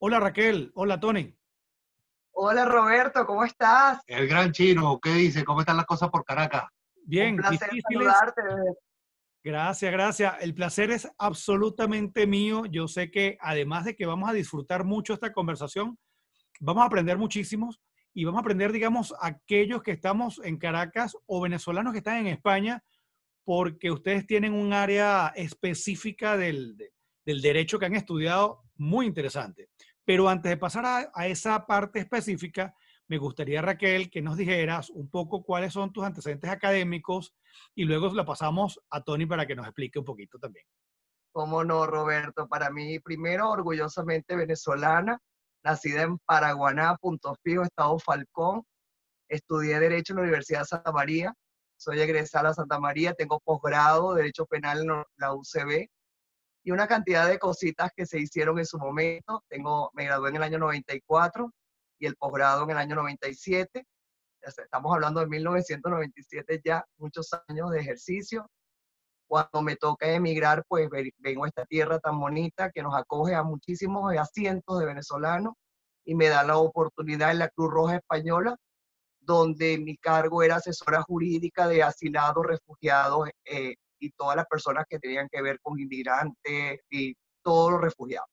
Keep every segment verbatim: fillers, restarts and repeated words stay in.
Hola Raquel, hola Tony. Hola Roberto, ¿cómo estás? El gran Chino, ¿qué dice? ¿Cómo están las cosas por Caracas? Un Bien, placer difíciles. saludarte. Gracias, gracias. El placer es absolutamente mío. Yo sé que además de que vamos a disfrutar mucho esta conversación, vamos a aprender muchísimos y vamos a aprender, digamos, aquellos que estamos en Caracas o venezolanos que están en España, porque ustedes tienen un área específica del, de- del derecho que han estudiado muy interesante. Pero antes de pasar a, a esa parte específica, me gustaría, Raquel, que nos dijeras un poco cuáles son tus antecedentes académicos y luego la pasamos a Tony para que nos explique un poquito también. ¿Cómo no, Roberto? Para mí, primero, orgullosamente venezolana, nacida en Paraguaná, Punto Fijo, Estado Falcón. Estudié Derecho en la Universidad de Santa María. Soy egresada de Santa María, tengo posgrado de Derecho Penal en la U C B y una cantidad de cositas que se hicieron en su momento. Tengo, me gradué en el año noventa y cuatro y el posgrado en el año noventa y siete. Estamos hablando de mil novecientos noventa y siete ya, muchos años de ejercicio. Cuando me toca emigrar, pues vengo a esta tierra tan bonita que nos acoge a muchísimos, a cientos de venezolanos y me da la oportunidad en la Cruz Roja Española, donde mi cargo era asesora jurídica de asilados, refugiados eh, y todas las personas que tenían que ver con inmigrantes y todos los refugiados.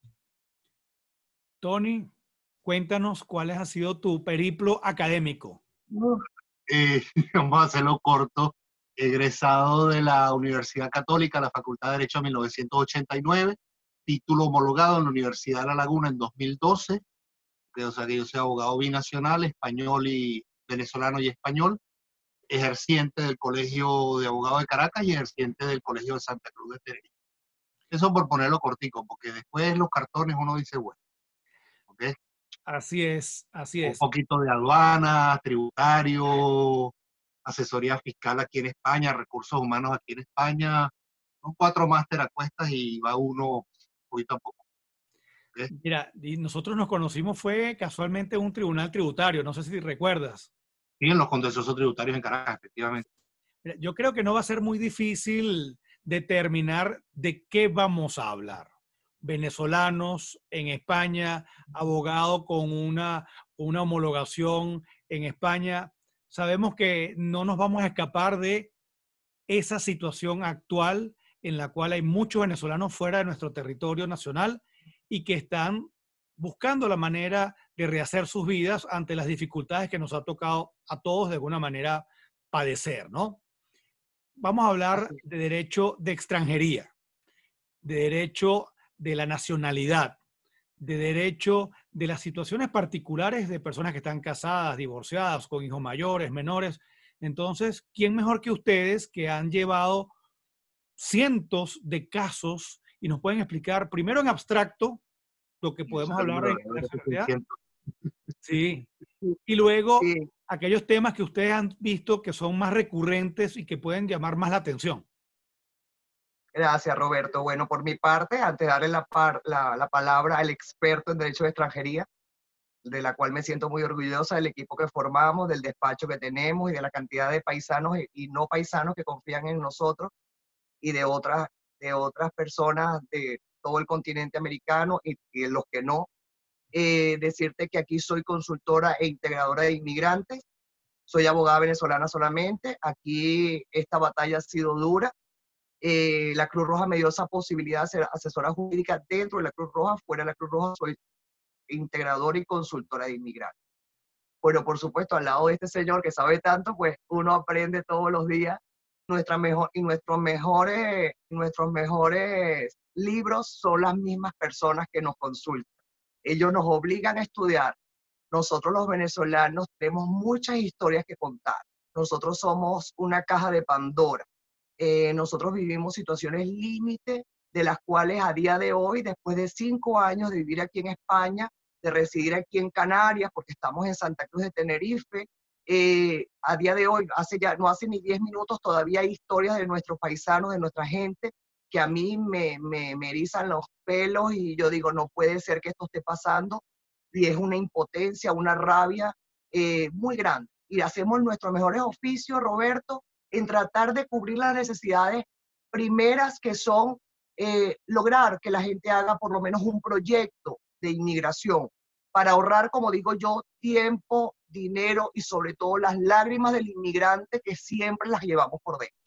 Tony, cuéntanos cuál ha sido tu periplo académico. Uf. Eh, vamos a hacerlo corto. Egresado de la Universidad Católica, la Facultad de Derecho en mil novecientos ochenta y nueve, título homologado en la Universidad de La Laguna en dos mil doce, que, o sea que yo soy abogado binacional, español y venezolano y español, ejerciente del Colegio de Abogados de Caracas y ejerciente del Colegio de Santa Cruz de Tenerife. Eso por ponerlo cortico, porque después los cartones uno dice, bueno, ¿ok? Así es, así Un es. poquito de aduana, tributario, asesoría fiscal aquí en España, recursos humanos aquí en España. Son cuatro máster a cuestas y va uno poquito a poco. ¿Okay? Mira, y nosotros nos conocimos fue casualmente en un tribunal tributario, no sé si recuerdas. Y en los contenciosos tributarios en Caracas, efectivamente. Mira, yo creo que no va a ser muy difícil determinar de qué vamos a hablar. Venezolanos en España, abogado con una, una homologación en España. Sabemos que no nos vamos a escapar de esa situación actual en la cual hay muchos venezolanos fuera de nuestro territorio nacional y que están buscando la manera de rehacer sus vidas ante las dificultades que nos ha tocado a todos de alguna manera padecer, ¿no? Vamos a hablar Así, de derecho de extranjería, de derecho de la nacionalidad, de derecho de las situaciones particulares de personas que están casadas, divorciadas, con hijos mayores, menores. Entonces, ¿quién mejor que ustedes que han llevado cientos de casos y nos pueden explicar primero en abstracto lo que podemos hablar Seguro, en la verdad que sí, nacionalidad? siento. Sí. sí, Y luego sí. aquellos temas que ustedes han visto que son más recurrentes y que pueden llamar más la atención. Gracias, Roberto. Bueno, por mi parte, antes de darle la, par, la, la palabra al experto en Derecho de Extranjería, de la cual me siento muy orgullosa del equipo que formamos, del despacho que tenemos y de la cantidad de paisanos y no paisanos que confían en nosotros y de otras, de otras personas de todo el continente americano y, y de los que no. Eh, decirte que aquí soy consultora e integradora de inmigrantes, soy abogada venezolana solamente, aquí esta batalla ha sido dura. Eh, la Cruz Roja me dio esa posibilidad de ser asesora jurídica dentro de la Cruz Roja, fuera de la Cruz Roja soy integradora y consultora de inmigrantes. Bueno, por supuesto, al lado de este señor que sabe tanto, pues uno aprende todos los días. Nuestra mejor, y nuestros mejores, nuestros mejores libros son las mismas personas que nos consultan. Ellos nos obligan a estudiar. Nosotros los venezolanos tenemos muchas historias que contar. Nosotros somos una caja de Pandora. Eh, nosotros vivimos situaciones límite de las cuales a día de hoy, después de cinco años de vivir aquí en España, de residir aquí en Canarias, porque estamos en Santa Cruz de Tenerife, eh, a día de hoy, hace ya, no hace ni diez minutos, todavía hay historias de nuestros paisanos, de nuestra gente, que a mí me, me, me erizan los pelos y yo digo, no puede ser que esto esté pasando, y es una impotencia, una rabia eh, muy grande. Y hacemos nuestros mejores oficios, Roberto, en tratar de cubrir las necesidades primeras que son eh, lograr que la gente haga por lo menos un proyecto, de inmigración, para ahorrar, como digo yo, tiempo, dinero y sobre todo las lágrimas del inmigrante que siempre las llevamos por dentro.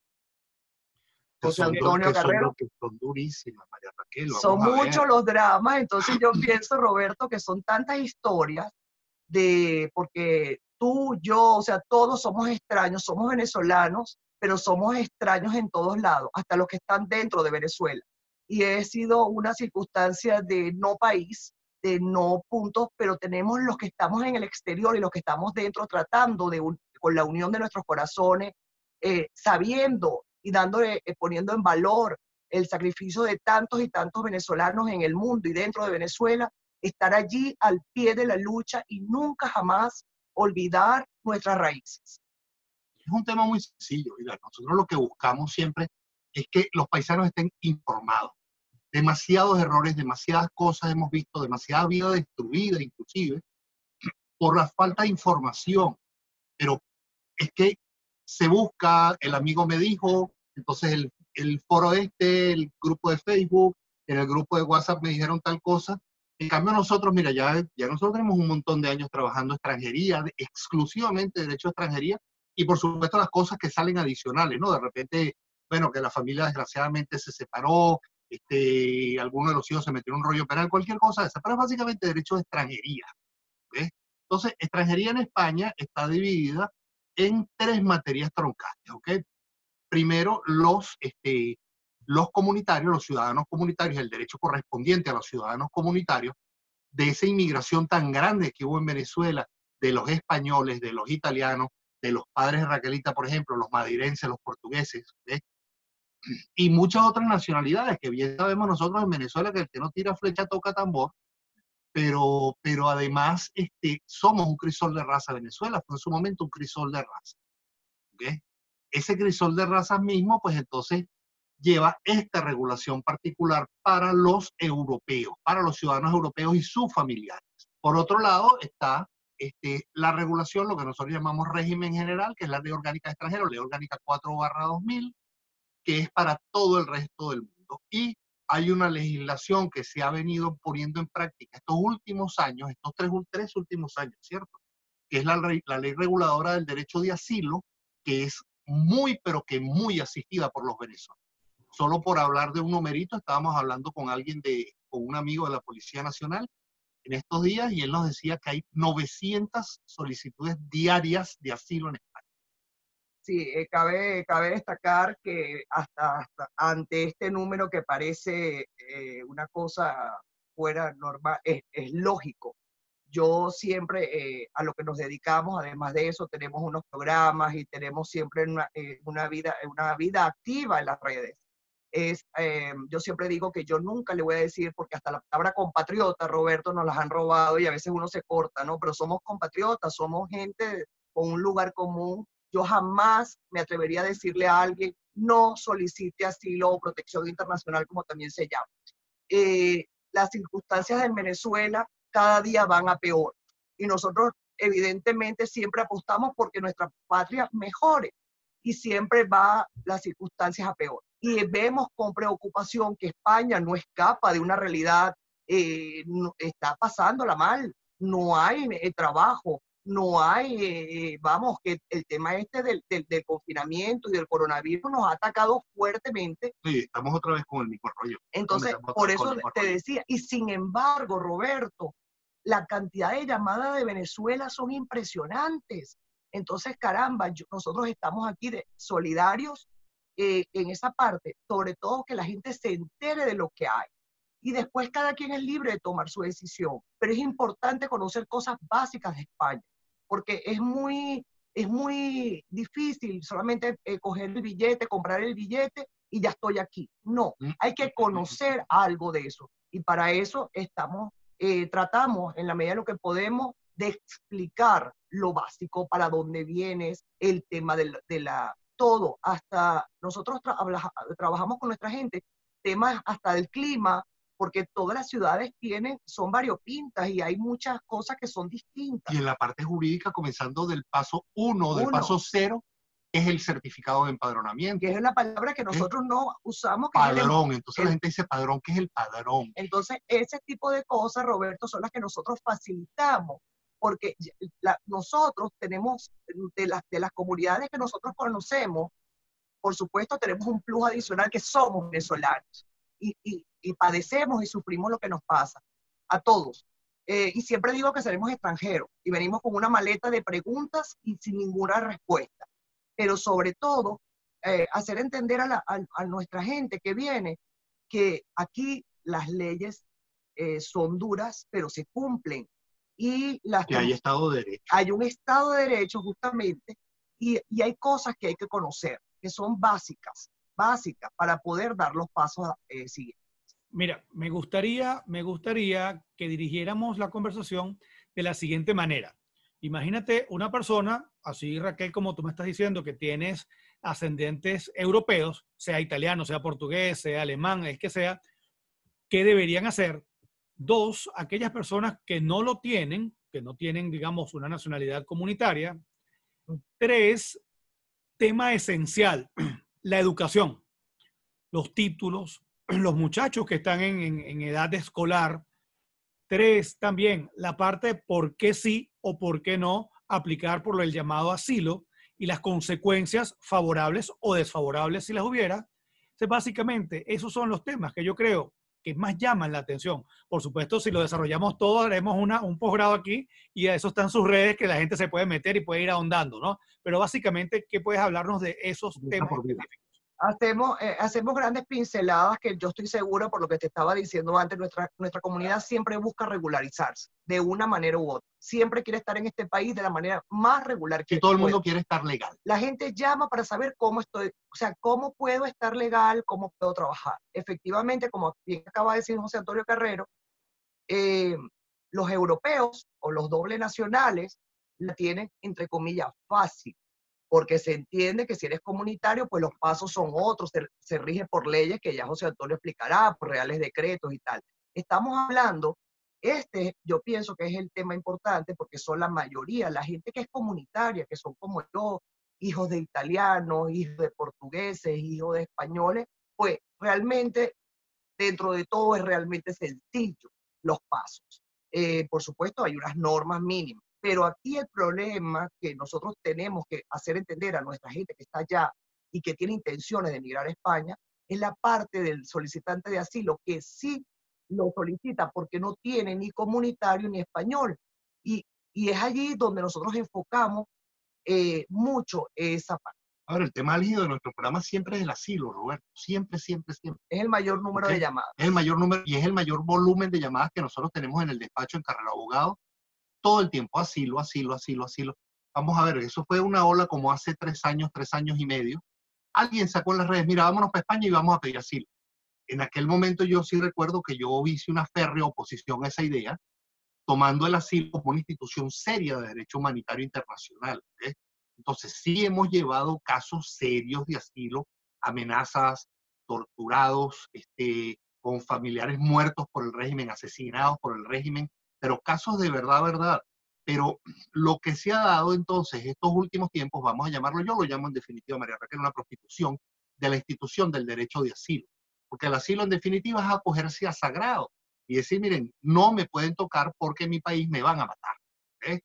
José Son, du- Antonio que son, Carrero. du- que son durísimas, María Raquel, Son vamos a ver. muchos los dramas, entonces yo pienso, Roberto, que son tantas historias de, porque tú, yo, o sea, todos somos extraños, somos venezolanos, pero somos extraños en todos lados, hasta los que están dentro de Venezuela. Y he sido una circunstancia de no país, de no puntos, pero tenemos los que estamos en el exterior y los que estamos dentro tratando de, un, con la unión de nuestros corazones, eh, sabiendo y dándole, eh, poniendo en valor el sacrificio de tantos y tantos venezolanos en el mundo y dentro de Venezuela, estar allí al pie de la lucha y nunca jamás olvidar nuestras raíces. Es un tema muy sencillo. Mira, nosotros lo que buscamos siempre es que los paisanos estén informados. Demasiados errores, demasiadas cosas hemos visto, demasiada vida destruida inclusive por la falta de información. Pero es que se busca, el amigo me dijo, entonces el, el foro este, el grupo de Facebook, en el grupo de WhatsApp me dijeron tal cosa. En cambio nosotros, mira, ya, ya nosotros tenemos un montón de años trabajando extranjería, de, exclusivamente derecho a extranjería, y por supuesto las cosas que salen adicionales, ¿no? De repente, bueno, que la familia desgraciadamente se separó, este, alguno de los hijos se metió en un rollo penal, cualquier cosa de esa, pero es básicamente derecho a extranjería, ¿ves? Entonces, extranjería en España está dividida en tres materias troncales, ¿ok? Primero, los, este, los comunitarios, los ciudadanos comunitarios, el derecho correspondiente a los ciudadanos comunitarios, de esa inmigración tan grande que hubo en Venezuela, de los españoles, de los italianos, de los padres de Raquelita, por ejemplo, los madrilenses, los portugueses, ¿ves? Y muchas otras nacionalidades que bien sabemos nosotros en Venezuela que el que no tira flecha toca tambor, pero, pero además este, somos un crisol de raza. Venezuela fue en su momento un crisol de raza. ¿Okay? Ese crisol de razas mismo, pues entonces lleva esta regulación particular para los europeos, para los ciudadanos europeos y sus familiares. Por otro lado está este, la regulación, lo que nosotros llamamos régimen general, que es la Ley Orgánica de Extranjeros, Ley Orgánica cuatro barra dos mil, que es para todo el resto del mundo. Y hay una legislación que se ha venido poniendo en práctica estos últimos años, estos tres, tres últimos años, ¿cierto? Que es la, la ley reguladora del derecho de asilo, que es muy, pero que muy asistida por los venezolanos. Solo por hablar de un numerito, estábamos hablando con alguien de, con un amigo de la Policía Nacional en estos días, y él nos decía que hay novecientas solicitudes diarias de asilo en España. Sí, eh, cabe, cabe destacar que hasta, hasta ante este número que parece eh, una cosa fuera normal, es, es lógico. Yo siempre, eh, a lo que nos dedicamos, además de eso, tenemos unos programas y tenemos siempre una, eh, una, vida, una vida activa en las redes. Es, eh, yo siempre digo que yo nunca le voy a decir, porque hasta la palabra compatriota, Roberto, nos las han robado y a veces uno se corta, ¿no? Pero somos compatriotas, somos gente con un lugar común. Yo jamás me atrevería a decirle a alguien, no solicite asilo o protección internacional, como también se llama. Eh, las circunstancias en Venezuela cada día van a peor. Y nosotros, evidentemente, siempre apostamos porque nuestra patria mejore. Y siempre va las circunstancias a peor. Y vemos con preocupación que España no escapa de una realidad, eh, no, está pasándola mal. No hay eh, trabajo, no hay, eh, vamos, que el tema este del, del, del confinamiento y del coronavirus nos ha atacado fuertemente. Sí, estamos otra vez con el mismo rollo. Entonces, por eso te decía, y sin embargo, Roberto, la cantidad de llamadas de Venezuela son impresionantes. Entonces, caramba, yo, nosotros estamos aquí de solidarios eh, en esa parte, sobre todo que la gente se entere de lo que hay. Y después cada quien es libre de tomar su decisión. Pero es importante conocer cosas básicas de España, porque es muy, es muy difícil solamente eh, coger el billete, comprar el billete y ya estoy aquí. No, hay que conocer algo de eso. Y para eso estamos, eh, tratamos en la medida de lo que podemos de explicar lo básico, para dónde vienes, el tema de la, de la todo, hasta nosotros tra trabajamos con nuestra gente, temas hasta del clima, porque todas las ciudades tienen, son variopintas y hay muchas cosas que son distintas. Y en la parte jurídica, comenzando del paso uno, del paso cero, ¿Qué es el certificado de empadronamiento? Que es la palabra que nosotros no usamos. Que es el- Padrón. Entonces el- la gente dice padrón. ¿Qué es el padrón? Entonces, ese tipo de cosas, Roberto, son las que nosotros facilitamos, porque ya- la- nosotros tenemos, de las, de las comunidades que nosotros conocemos, por supuesto, tenemos un plus adicional que somos venezolanos y, y, y padecemos y sufrimos lo que nos pasa a todos. Eh, y siempre digo que seremos extranjeros y venimos con una maleta de preguntas y sin ninguna respuesta. Pero sobre todo, eh, hacer entender a, la, a, a nuestra gente que viene que aquí las leyes eh, son duras, pero se cumplen. Y las Que hay Estado de Derecho. hay un Estado de Derecho justamente, y, y hay cosas que hay que conocer, que son básicas, básicas para poder dar los pasos eh, siguientes. Mira, me gustaría, me gustaría que dirigiéramos la conversación de la siguiente manera. Imagínate una persona, así Raquel, como tú me estás diciendo, que tienes ascendentes europeos, sea italiano, sea portugués, sea alemán, el que sea, ¿qué deberían hacer? Dos, aquellas personas que no lo tienen, que no tienen, digamos, una nacionalidad comunitaria. Tres, tema esencial, la educación, los títulos, los muchachos que están en, en, en edad escolar. Tres, también la parte de por qué sí o por qué no aplicar por el llamado asilo y las consecuencias favorables o desfavorables si las hubiera. Entonces, básicamente, esos son los temas que yo creo que más llaman la atención. Por supuesto, si lo desarrollamos todo, haremos una, un posgrado aquí y a eso están sus redes que la gente se puede meter y puede ir ahondando, ¿no? Pero básicamente, ¿qué puedes hablarnos de esos temas específicos? Hacemos, eh, hacemos grandes pinceladas que yo estoy segura, por lo que te estaba diciendo antes, nuestra, nuestra comunidad siempre busca regularizarse de una manera u otra. Siempre quiere estar en este país de la manera más regular que Y todo el puede. mundo quiere estar legal. La gente llama para saber cómo estoy, o sea, cómo puedo estar legal, cómo puedo trabajar. Efectivamente, como bien acaba de decir José Antonio Carrero, eh, los europeos o los doble nacionales la tienen, entre comillas, fácil, porque se entiende que si eres comunitario, pues los pasos son otros, se, se rige por leyes que ya José Antonio explicará, por reales decretos y tal. Estamos hablando, este yo pienso que es el tema importante porque son la mayoría, la gente que es comunitaria, que son como yo, hijos de italianos, hijos de portugueses, hijos de españoles, pues realmente dentro de todo es realmente sencillo los pasos. Eh, por supuesto, hay unas normas mínimas, pero aquí el problema que nosotros tenemos que hacer entender a nuestra gente que está allá y que tiene intenciones de emigrar a España es la parte del solicitante de asilo que sí lo solicita porque no tiene ni comunitario ni español. Y, y es allí donde nosotros enfocamos eh, mucho esa parte. Ahora, el tema álgido de nuestro programa siempre es el asilo, Roberto. Siempre, siempre, siempre. Es el mayor número ¿Okay? de llamadas. Es el mayor número y es el mayor volumen de llamadas que nosotros tenemos en el despacho en Carrera Abogado. Todo el tiempo, asilo, asilo, asilo, asilo. Vamos a ver, eso fue una ola como hace tres años, tres años y medio. Alguien sacó en las redes, mira, vámonos para España y vamos a pedir asilo. En aquel momento yo sí recuerdo que yo hice una férrea oposición a esa idea, tomando el asilo como una institución seria de derecho humanitario internacional. ¿eh? Entonces sí hemos llevado casos serios de asilo, amenazas, torturados, este, con familiares muertos por el régimen, asesinados por el régimen, pero casos de verdad, verdad. Pero lo que se ha dado entonces estos últimos tiempos, vamos a llamarlo, yo lo llamo en definitiva, María Raquel, una prostitución de la institución del derecho de asilo. Porque el asilo en definitiva es acogerse a sagrado y decir, miren, no me pueden tocar porque en mi país me van a matar. ¿eh?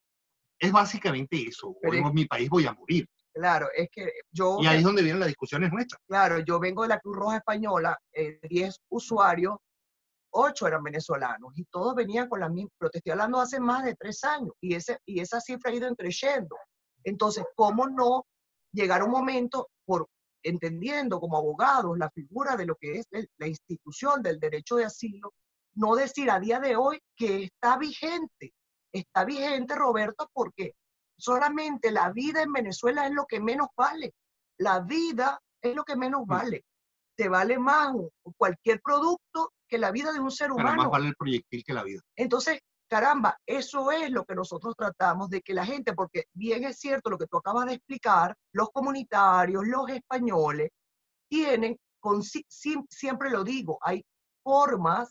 Es básicamente eso, Pero o en es, mi país voy a morir. Claro, es que yo... Y ahí es donde vienen las discusiones nuestras. Claro, yo vengo de la Cruz Roja Española, eh, diez usuarios, ocho eran venezolanos y todos venían con la misma, pero te estoy hablando hace más de tres años y, ese, y esa cifra ha ido creciendo. Entonces, ¿cómo no llegar a un momento, por entendiendo como abogados la figura de lo que es el, la institución del derecho de asilo, no decir a día de hoy que está vigente? Está vigente, Roberto, porque solamente la vida en Venezuela es lo que menos vale. La vida es lo que menos vale. Te vale más cualquier producto que la vida de un ser humano. Pero más vale el proyectil que la vida. Entonces, caramba, eso es lo que nosotros tratamos de que la gente, porque bien es cierto lo que tú acabas de explicar, los comunitarios, los españoles, tienen, con, siempre lo digo, hay formas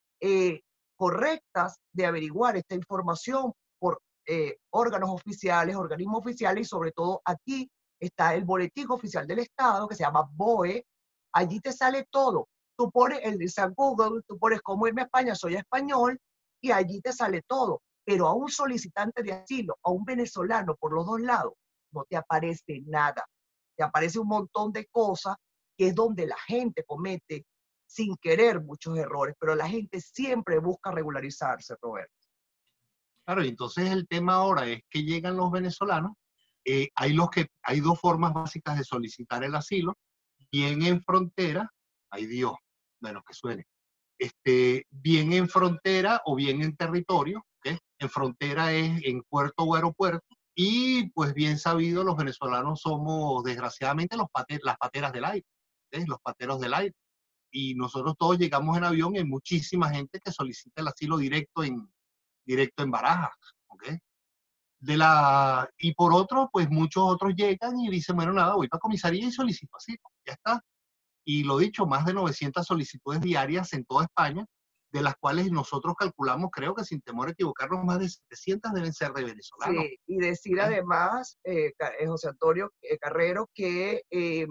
eh, correctas de averiguar esta información por eh, órganos oficiales, organismos oficiales y sobre todo aquí está el Boletín Oficial del Estado, que se llama B O E. Allí te sale todo. Tú pones el de San Google, tú pones cómo irme a España, soy español, y allí te sale todo. Pero a un solicitante de asilo, a un venezolano por los dos lados, no te aparece nada. Te aparece un montón de cosas, que es donde la gente comete sin querer muchos errores, pero la gente siempre busca regularizarse, Roberto. Claro, y entonces el tema ahora es que llegan los venezolanos, eh, hay, los que, hay dos formas básicas de solicitar el asilo, bien en frontera, ay Dios, bueno, que suene, este, bien en frontera o bien en territorio, ¿okay? En frontera es en puerto o aeropuerto, y pues bien sabido, los venezolanos somos desgraciadamente los pater, las pateras del aire, ¿okay? Los pateros del aire, y nosotros todos llegamos en avión y hay muchísima gente que solicita el asilo directo en, directo en Barajas, ¿okay? De la, y por otro, pues muchos otros llegan y dicen, bueno, nada, voy para comisaría y solicito asilo, ya está. Y lo dicho, más de novecientas solicitudes diarias en toda España, de las cuales nosotros calculamos, creo que sin temor a equivocarnos, más de setecientas deben ser de venezolanos. Sí, y decir ¿Eh? además, eh, José Antonio eh, Carrero, que eh,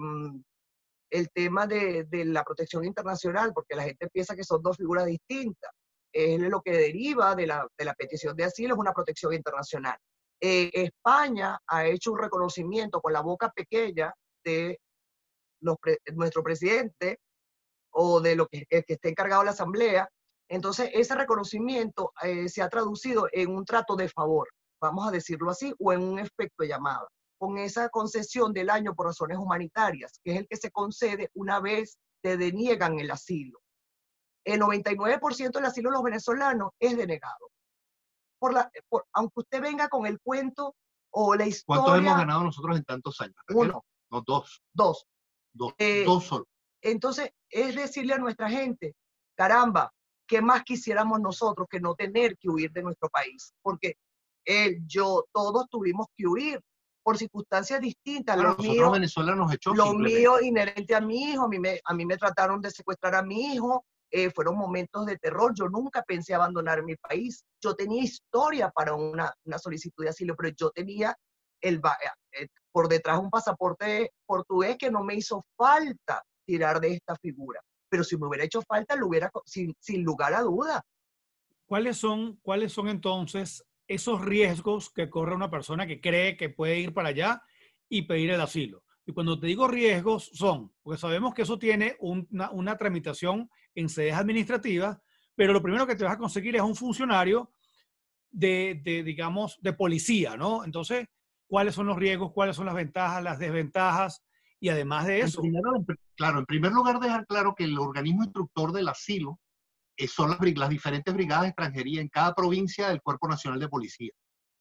el tema de, de la protección internacional, porque la gente piensa que son dos figuras distintas, es lo que deriva de la, de la petición de asilo, es una protección internacional. Eh, España ha hecho un reconocimiento con la boca pequeña de los pre, nuestro presidente o de lo que, el que esté encargado de la Asamblea. Entonces, ese reconocimiento eh, se ha traducido en un trato de favor, vamos a decirlo así, o en un efecto de llamada, con esa concesión del año por razones humanitarias, que es el que se concede una vez te deniegan el asilo. El noventa y nueve por ciento del asilo de los venezolanos es denegado. Por la, por, aunque usted venga con el cuento o la historia... ¿Cuántos hemos ganado nosotros en tantos años? Uno. No, dos. Dos. Dos, eh, dos solo. Entonces, es decirle a nuestra gente, caramba, ¿qué más quisiéramos nosotros que no tener que huir de nuestro país? Porque él, yo, todos tuvimos que huir por circunstancias distintas. Claro, lo nosotros mío, Venezuela nos echó lo simplemente. mío inherente a mi hijo, a mí me, a mí me trataron de secuestrar a mi hijo, eh, fueron momentos de terror. Yo nunca pensé abandonar mi país. Yo tenía historia para una, una solicitud de asilo, pero yo tenía el, eh, por detrás un pasaporte portugués que no me hizo falta tirar de esta figura. Pero si me hubiera hecho falta, lo hubiera, sin, sin lugar a duda. ¿Cuáles son, ¿Cuáles son entonces esos riesgos que corre una persona que cree que puede ir para allá y pedir el asilo? Y cuando te digo riesgos son, porque sabemos que eso tiene una, una tramitación en sedes administrativas, pero lo primero que te vas a conseguir es un funcionario de, de, digamos, de policía, ¿no? Entonces, ¿cuáles son los riesgos? ¿Cuáles son las ventajas, las desventajas? Y además de eso... En primer, claro, en primer lugar, dejar claro que el organismo instructor del asilo eh, son las, las diferentes brigadas de extranjería en cada provincia del Cuerpo Nacional de Policía.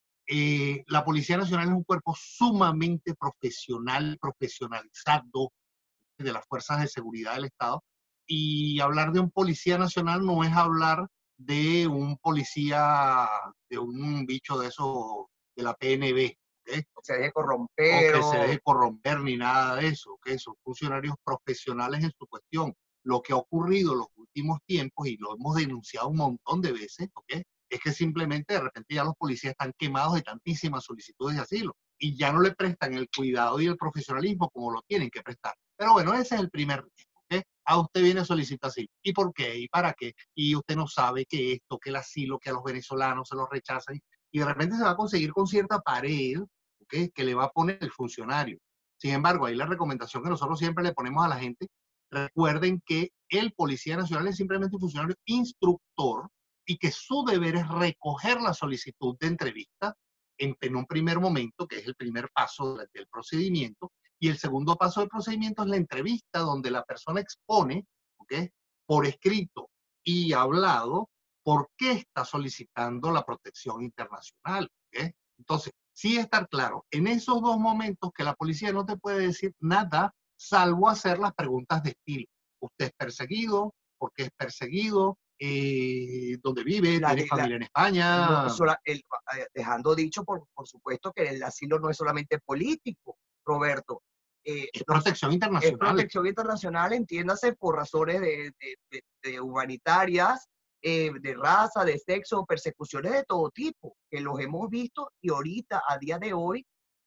Eh, la Policía Nacional es un cuerpo sumamente profesional, profesionalizado de las fuerzas de seguridad del Estado, y hablar de un policía nacional no es hablar de un policía, de un bicho de eso, de la P N B, ¿okay? O se deje corromper. O que se deje corromper, ni nada de eso, ¿okay? Son funcionarios profesionales en su cuestión. Lo que ha ocurrido en los últimos tiempos, y lo hemos denunciado un montón de veces, ¿okay? Es que simplemente de repente ya los policías están quemados de tantísimas solicitudes de asilo y ya no le prestan el cuidado y el profesionalismo como lo tienen que prestar. Pero bueno, ese es el primer riesgo, ¿okay? A usted viene a solicitar asilo. ¿Y por qué? ¿Y para qué? Y usted no sabe que esto, que el asilo, que a los venezolanos se los rechazan, y de repente se va a conseguir con cierta pared, ¿okay? Que le va a poner el funcionario. Sin embargo, ahí la recomendación que nosotros siempre le ponemos a la gente, recuerden que el Policía Nacional es simplemente un funcionario instructor y que su deber es recoger la solicitud de entrevista en, en un primer momento, que es el primer paso del, del procedimiento, y el segundo paso del procedimiento es la entrevista, donde la persona expone, ¿okay? Por escrito y hablado, por qué está solicitando la protección internacional, ¿okay? Entonces, sí estar claro, en esos dos momentos que la policía no te puede decir nada, salvo hacer las preguntas de estilo. ¿Usted es perseguido? ¿Por qué es perseguido? Eh, ¿Dónde vive? La, ¿Tiene familia la, en España? No, sola, el, dejando dicho, por, por supuesto, que el asilo no es solamente político, Roberto. Eh, es protección internacional. Es protección internacional, entiéndase, por razones de, de, de, de humanitarias, eh, de raza, de sexo, persecuciones de todo tipo, que los hemos visto y ahorita, a día de hoy,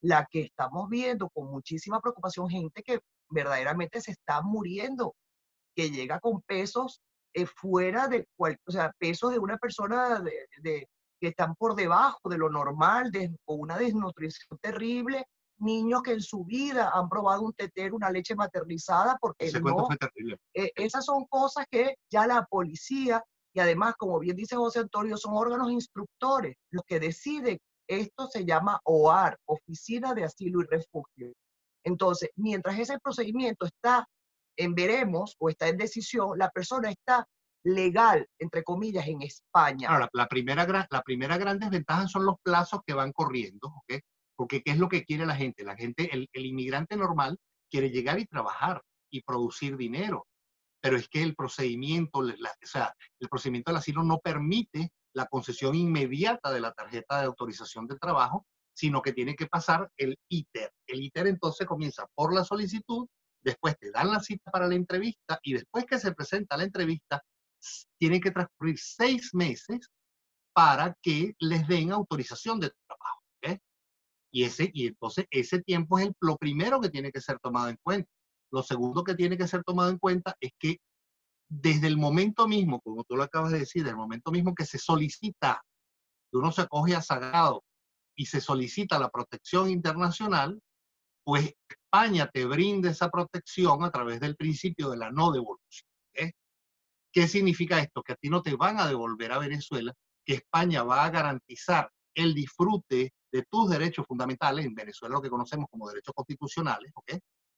la que estamos viendo con muchísima preocupación, gente que verdaderamente se está muriendo, que llega con pesos eh, fuera de, cual, o sea, pesos de una persona de, de, que están por debajo de lo normal, de, con una desnutrición terrible, niños que en su vida han probado un tetero, una leche maternizada, porque Ese no, cuento fue terrible. Eh, esas son cosas que ya la policía, y además, como bien dice José Antonio, son órganos instructores. Lo que decide esto se llama O A R, Oficina de Asilo y Refugio. Entonces, mientras ese procedimiento está en veremos o está en decisión, la persona está legal, entre comillas, en España. Ahora, la primera, gran, la primera gran desventaja son los plazos que van corriendo, ¿ok? Porque ¿qué es lo que quiere la gente? La gente, el, el inmigrante normal quiere llegar y trabajar y producir dinero, pero es que el procedimiento, la, o sea, el procedimiento del asilo no permite la concesión inmediata de la tarjeta de autorización de trabajo, sino que tiene que pasar el I T E R. El I T E R entonces comienza por la solicitud, después te dan la cita para la entrevista y después que se presenta la entrevista, tienen que transcurrir seis meses para que les den autorización de trabajo. ¿Okay? Y, ese, y entonces ese tiempo es el, lo primero que tiene que ser tomado en cuenta. Lo segundo que tiene que ser tomado en cuenta es que desde el momento mismo, como tú lo acabas de decir, desde el momento mismo que se solicita, que uno se acoge a Sagrado y se solicita la protección internacional, pues España te brinda esa protección a través del principio de la no devolución. ¿Eh? ¿Qué significa esto? Que a ti no te van a devolver a Venezuela, que España va a garantizar el disfrute de tus derechos fundamentales, en Venezuela lo que conocemos como derechos constitucionales, ¿ok?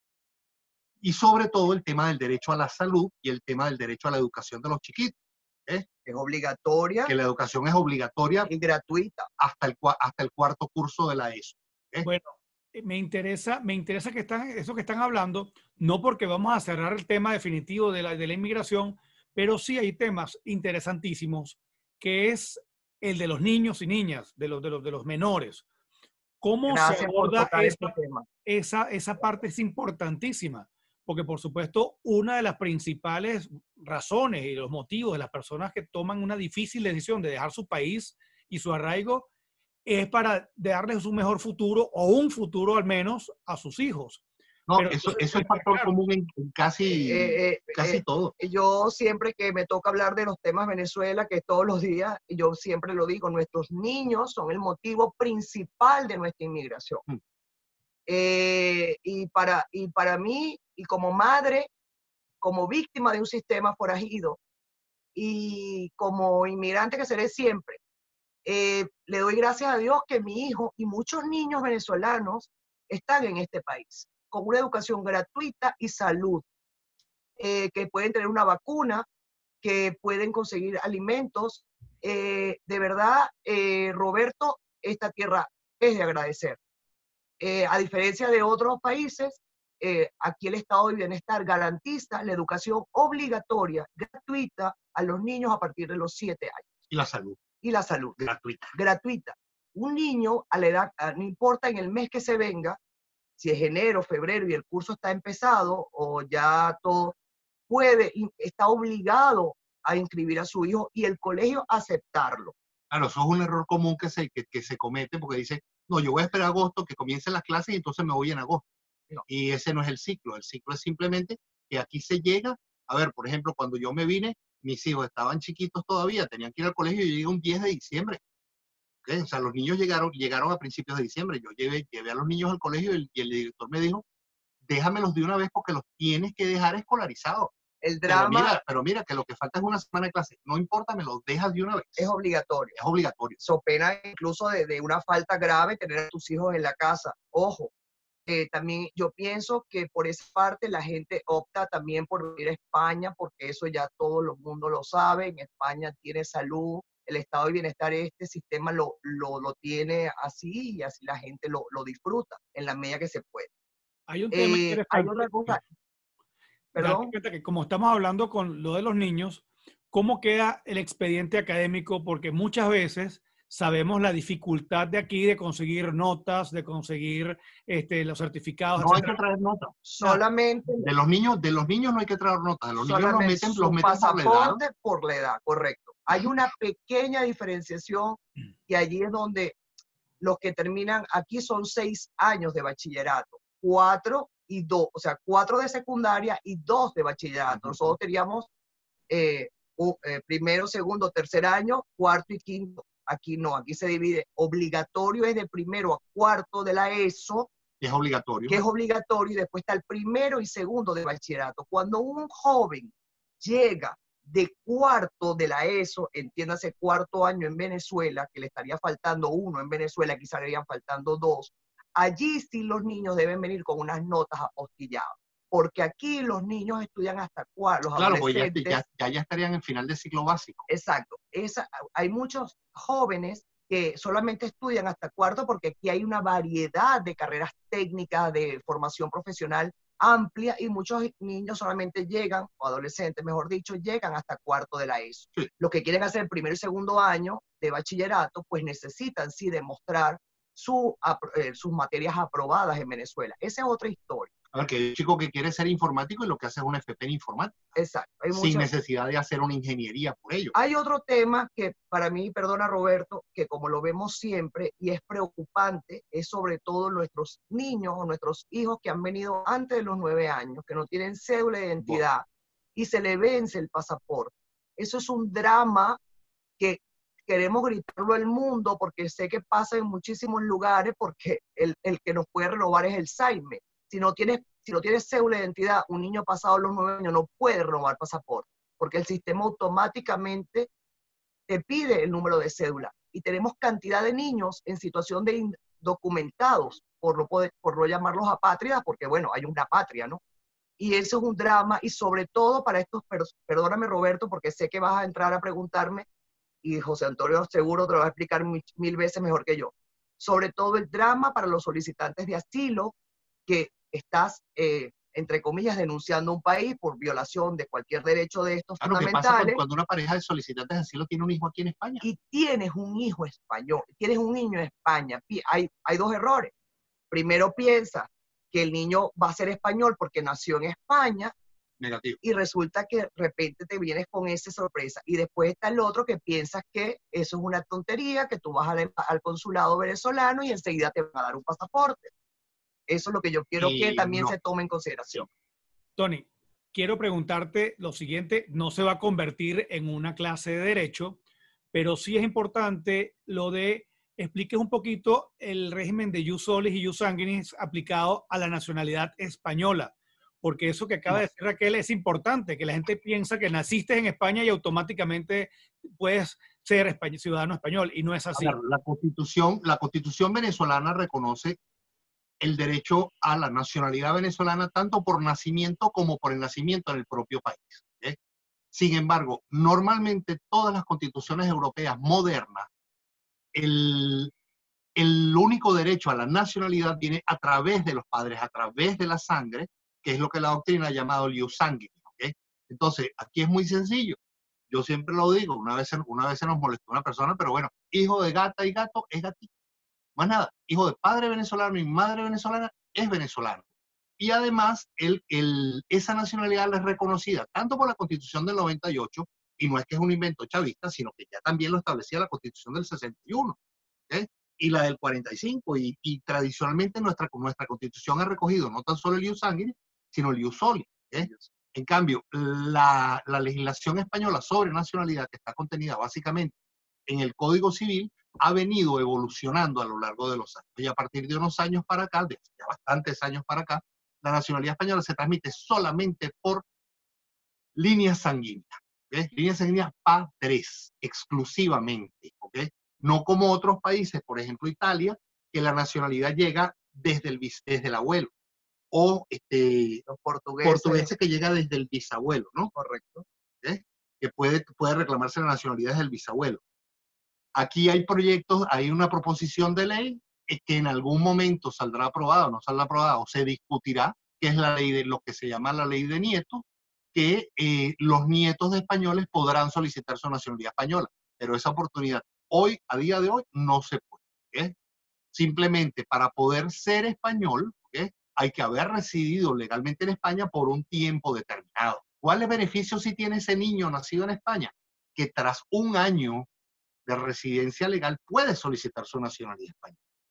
Y sobre todo el tema del derecho a la salud y el tema del derecho a la educación de los chiquitos. ¿eh? Es obligatoria. Que la educación es obligatoria y gratuita hasta el, hasta el cuarto curso de la ESO. ¿eh? Bueno, me interesa, me interesa que están, eso que están hablando, no porque vamos a cerrar el tema definitivo de la, de la inmigración, pero sí hay temas interesantísimos, que es el de los niños y niñas, de los, de los, de los menores. ¿Cómo Gracias se aborda por esa, este tema. Esa, esa parte es importantísima, porque por supuesto una de las principales razones y los motivos de las personas que toman una difícil decisión de dejar su país y su arraigo es para darles un mejor futuro o un futuro al menos a sus hijos. No, Pero eso, entonces, eso es factor claro, común en, en casi, eh, eh, casi eh, todo. Yo siempre que me toca hablar de los temas Venezuela, que todos los días, yo siempre lo digo, nuestros niños son el motivo principal de nuestra inmigración. Mm. Eh, y, para, y para mí, y como madre, como víctima de un sistema forajido, y como inmigrante que seré siempre, eh, le doy gracias a Dios que mi hijo y muchos niños venezolanos están en este país, con una educación gratuita y salud, eh, que pueden tener una vacuna, que pueden conseguir alimentos. Eh, de verdad, eh, Roberto, esta tierra es de agradecer. Eh, a diferencia de otros países, eh, aquí el Estado de Bienestar garantiza la educación obligatoria, gratuita, a los niños a partir de los siete años. Y la salud. Y la salud. Gratuita. Gratuita. Un niño a la edad, no importa en el mes que se venga, si es enero, febrero y el curso está empezado o ya todo, puede, está obligado a inscribir a su hijo y el colegio aceptarlo. Claro, eso es un error común que se, que, que se comete porque dice, no, yo voy a esperar agosto que comiencen las clases y entonces me voy en agosto. No. Y ese no es el ciclo. El ciclo es simplemente que aquí se llega. A ver, por ejemplo, cuando yo me vine, mis hijos estaban chiquitos todavía, tenían que ir al colegio y yo llegué un diez de diciembre. ¿Okay? O sea, los niños llegaron, llegaron a principios de diciembre. Yo llevé, llevé a los niños al colegio y, y el director me dijo, déjamelos de una vez porque los tienes que dejar escolarizados. El drama... Pero mira, pero mira, que lo que falta es una semana de clase. No importa, me los dejas de una vez. Es obligatorio. Es obligatorio. So pena incluso de, de una falta grave tener a tus hijos en la casa. Ojo, eh, también yo pienso que por esa parte la gente opta también por ir a España, porque eso ya todo el mundo lo sabe. En España tiene salud, el estado de bienestar, este sistema lo, lo, lo tiene así y así la gente lo, lo disfruta en la medida que se puede. Hay un tema eh, interesante. Hay otra cosa. Perdón. Que como estamos hablando con lo de los niños, ¿cómo queda el expediente académico? Porque muchas veces sabemos la dificultad de aquí de conseguir notas, de conseguir este, los certificados. No etcétera. Hay que traer notas. Solamente. De los niños, de los niños no hay que traer notas. De los niños los meten, los meten pasaporte por la edad. por la edad, correcto. Hay una pequeña diferenciación y allí es donde los que terminan aquí son seis años de bachillerato, cuatro y dos, o sea, cuatro de secundaria y dos de bachillerato. Nosotros teníamos eh, un, eh, primero, segundo, tercer año, cuarto y quinto. Aquí no, aquí se divide. Obligatorio es de primero a cuarto de la ESO. Es obligatorio. Que es obligatorio, y después está el primero y segundo de bachillerato. Cuando un joven llega de cuarto de la ESO, entiéndase cuarto año en Venezuela, que le estaría faltando uno en Venezuela, quizás le estarían faltando dos, allí sí los niños deben venir con unas notas apostilladas, porque aquí los niños estudian hasta cuarto, los claro, pues ya, adolescentes. ya, ya, ya estarían en final de ciclo básico. Exacto. Esa, hay muchos jóvenes que solamente estudian hasta cuarto porque aquí hay una variedad de carreras técnicas, de formación profesional amplia, y muchos niños solamente llegan, o adolescentes mejor dicho, llegan hasta cuarto de la ESO. Sí. Los que quieren hacer el primer y segundo año de bachillerato, pues necesitan sí demostrar su, eh, sus materias aprobadas en Venezuela. Esa es otra historia. A ver, que hay un chico que quiere ser informático y lo que hace es una F P en informática. Exacto. Hay sin muchas... necesidad de hacer una ingeniería por ello. Hay otro tema que para mí, perdona Roberto, que como lo vemos siempre y es preocupante, es sobre todo nuestros niños o nuestros hijos que han venido antes de los nueve años, que no tienen cédula de identidad bueno. y se le vence el pasaporte. Eso es un drama que queremos gritarlo al mundo porque sé que pasa en muchísimos lugares, porque el, el que nos puede renovar es el S A I M E. Si no tienes, si no tienes cédula de identidad, un niño pasado los nueve años no puede renovar pasaporte, porque el sistema automáticamente te pide el número de cédula. Y tenemos cantidad de niños en situación de indocumentados, por no, poder, por no llamarlos apátridas, porque bueno, hay una patria, ¿no? Y eso es un drama, y sobre todo para estos, perdóname Roberto, porque sé que vas a entrar a preguntarme, y José Antonio seguro te lo va a explicar mil, mil veces mejor que yo, sobre todo el drama para los solicitantes de asilo, que estás, eh, entre comillas, denunciando a un país por violación de cualquier derecho de estos claro, fundamentales. ¿qué pasa cuando, cuando una pareja de solicitantes de asilo tiene un hijo aquí en España? Y tienes un hijo español, tienes un niño en España. Hay, hay dos errores. Primero piensa que el niño va a ser español porque nació en España. Negativo. Y resulta que de repente te vienes con esa sorpresa. Y después está el otro que piensas que eso es una tontería, que tú vas al, al consulado venezolano y enseguida te van a dar un pasaporte. Eso es lo que yo quiero y que también no. se tome en consideración. Tony, quiero preguntarte lo siguiente, no se va a convertir en una clase de derecho, pero sí es importante lo de expliques un poquito el régimen de jus solis y jus sanguinis aplicado a la nacionalidad española, porque eso que acaba de decir Raquel es importante, que la gente piensa que naciste en España y automáticamente puedes ser español, ciudadano español, y no es así. A ver, la Constitución, la Constitución venezolana reconoce el derecho a la nacionalidad venezolana tanto por nacimiento como por el nacimiento en el propio país. ¿eh? Sin embargo, normalmente todas las constituciones europeas modernas, el, el único derecho a la nacionalidad viene a través de los padres, a través de la sangre, que es lo que la doctrina ha llamado el ius sanguinis. ¿okay? Entonces, aquí es muy sencillo. Yo siempre lo digo, una vez, una vez se nos molestó una persona, pero bueno, hijo de gata y gato es gatito. Más nada, hijo de padre venezolano y madre venezolana es venezolano. Y además, el, el, esa nacionalidad es reconocida tanto por la Constitución del noventa y ocho, y no es que es un invento chavista, sino que ya también lo establecía la Constitución del sesenta y uno, ¿okay? Y la del cuarenta y cinco, y, y tradicionalmente nuestra, nuestra Constitución ha recogido no tan solo el ius sanguinis, sino el ius soli. ¿okay? En cambio, la, la legislación española sobre nacionalidad, que está contenida básicamente en el Código Civil, ha venido evolucionando a lo largo de los años. Y a partir de unos años para acá, de ya bastantes años para acá, la nacionalidad española se transmite solamente por líneas sanguíneas. ¿okay? Líneas sanguíneas padres, exclusivamente. ¿okay? No como otros países, por ejemplo Italia, que la nacionalidad llega desde el, desde el abuelo. O este, los portugueses. portugueses que llega desde el bisabuelo, ¿no? Correcto. ¿okay? Que puede, puede reclamarse la nacionalidad desde el bisabuelo. Aquí hay proyectos, hay una proposición de ley que en algún momento saldrá aprobada o no saldrá aprobada o se discutirá, que es la ley de lo que se llama la ley de nietos, que eh, los nietos de españoles podrán solicitar su nacionalidad española, pero esa oportunidad hoy, a día de hoy, no se puede. ¿okay? Simplemente para poder ser español, ¿okay? hay que haber residido legalmente en España por un tiempo determinado. ¿Cuáles beneficios sí tiene ese niño nacido en España? Que tras un año de residencia legal puede solicitar su nacionalidad española.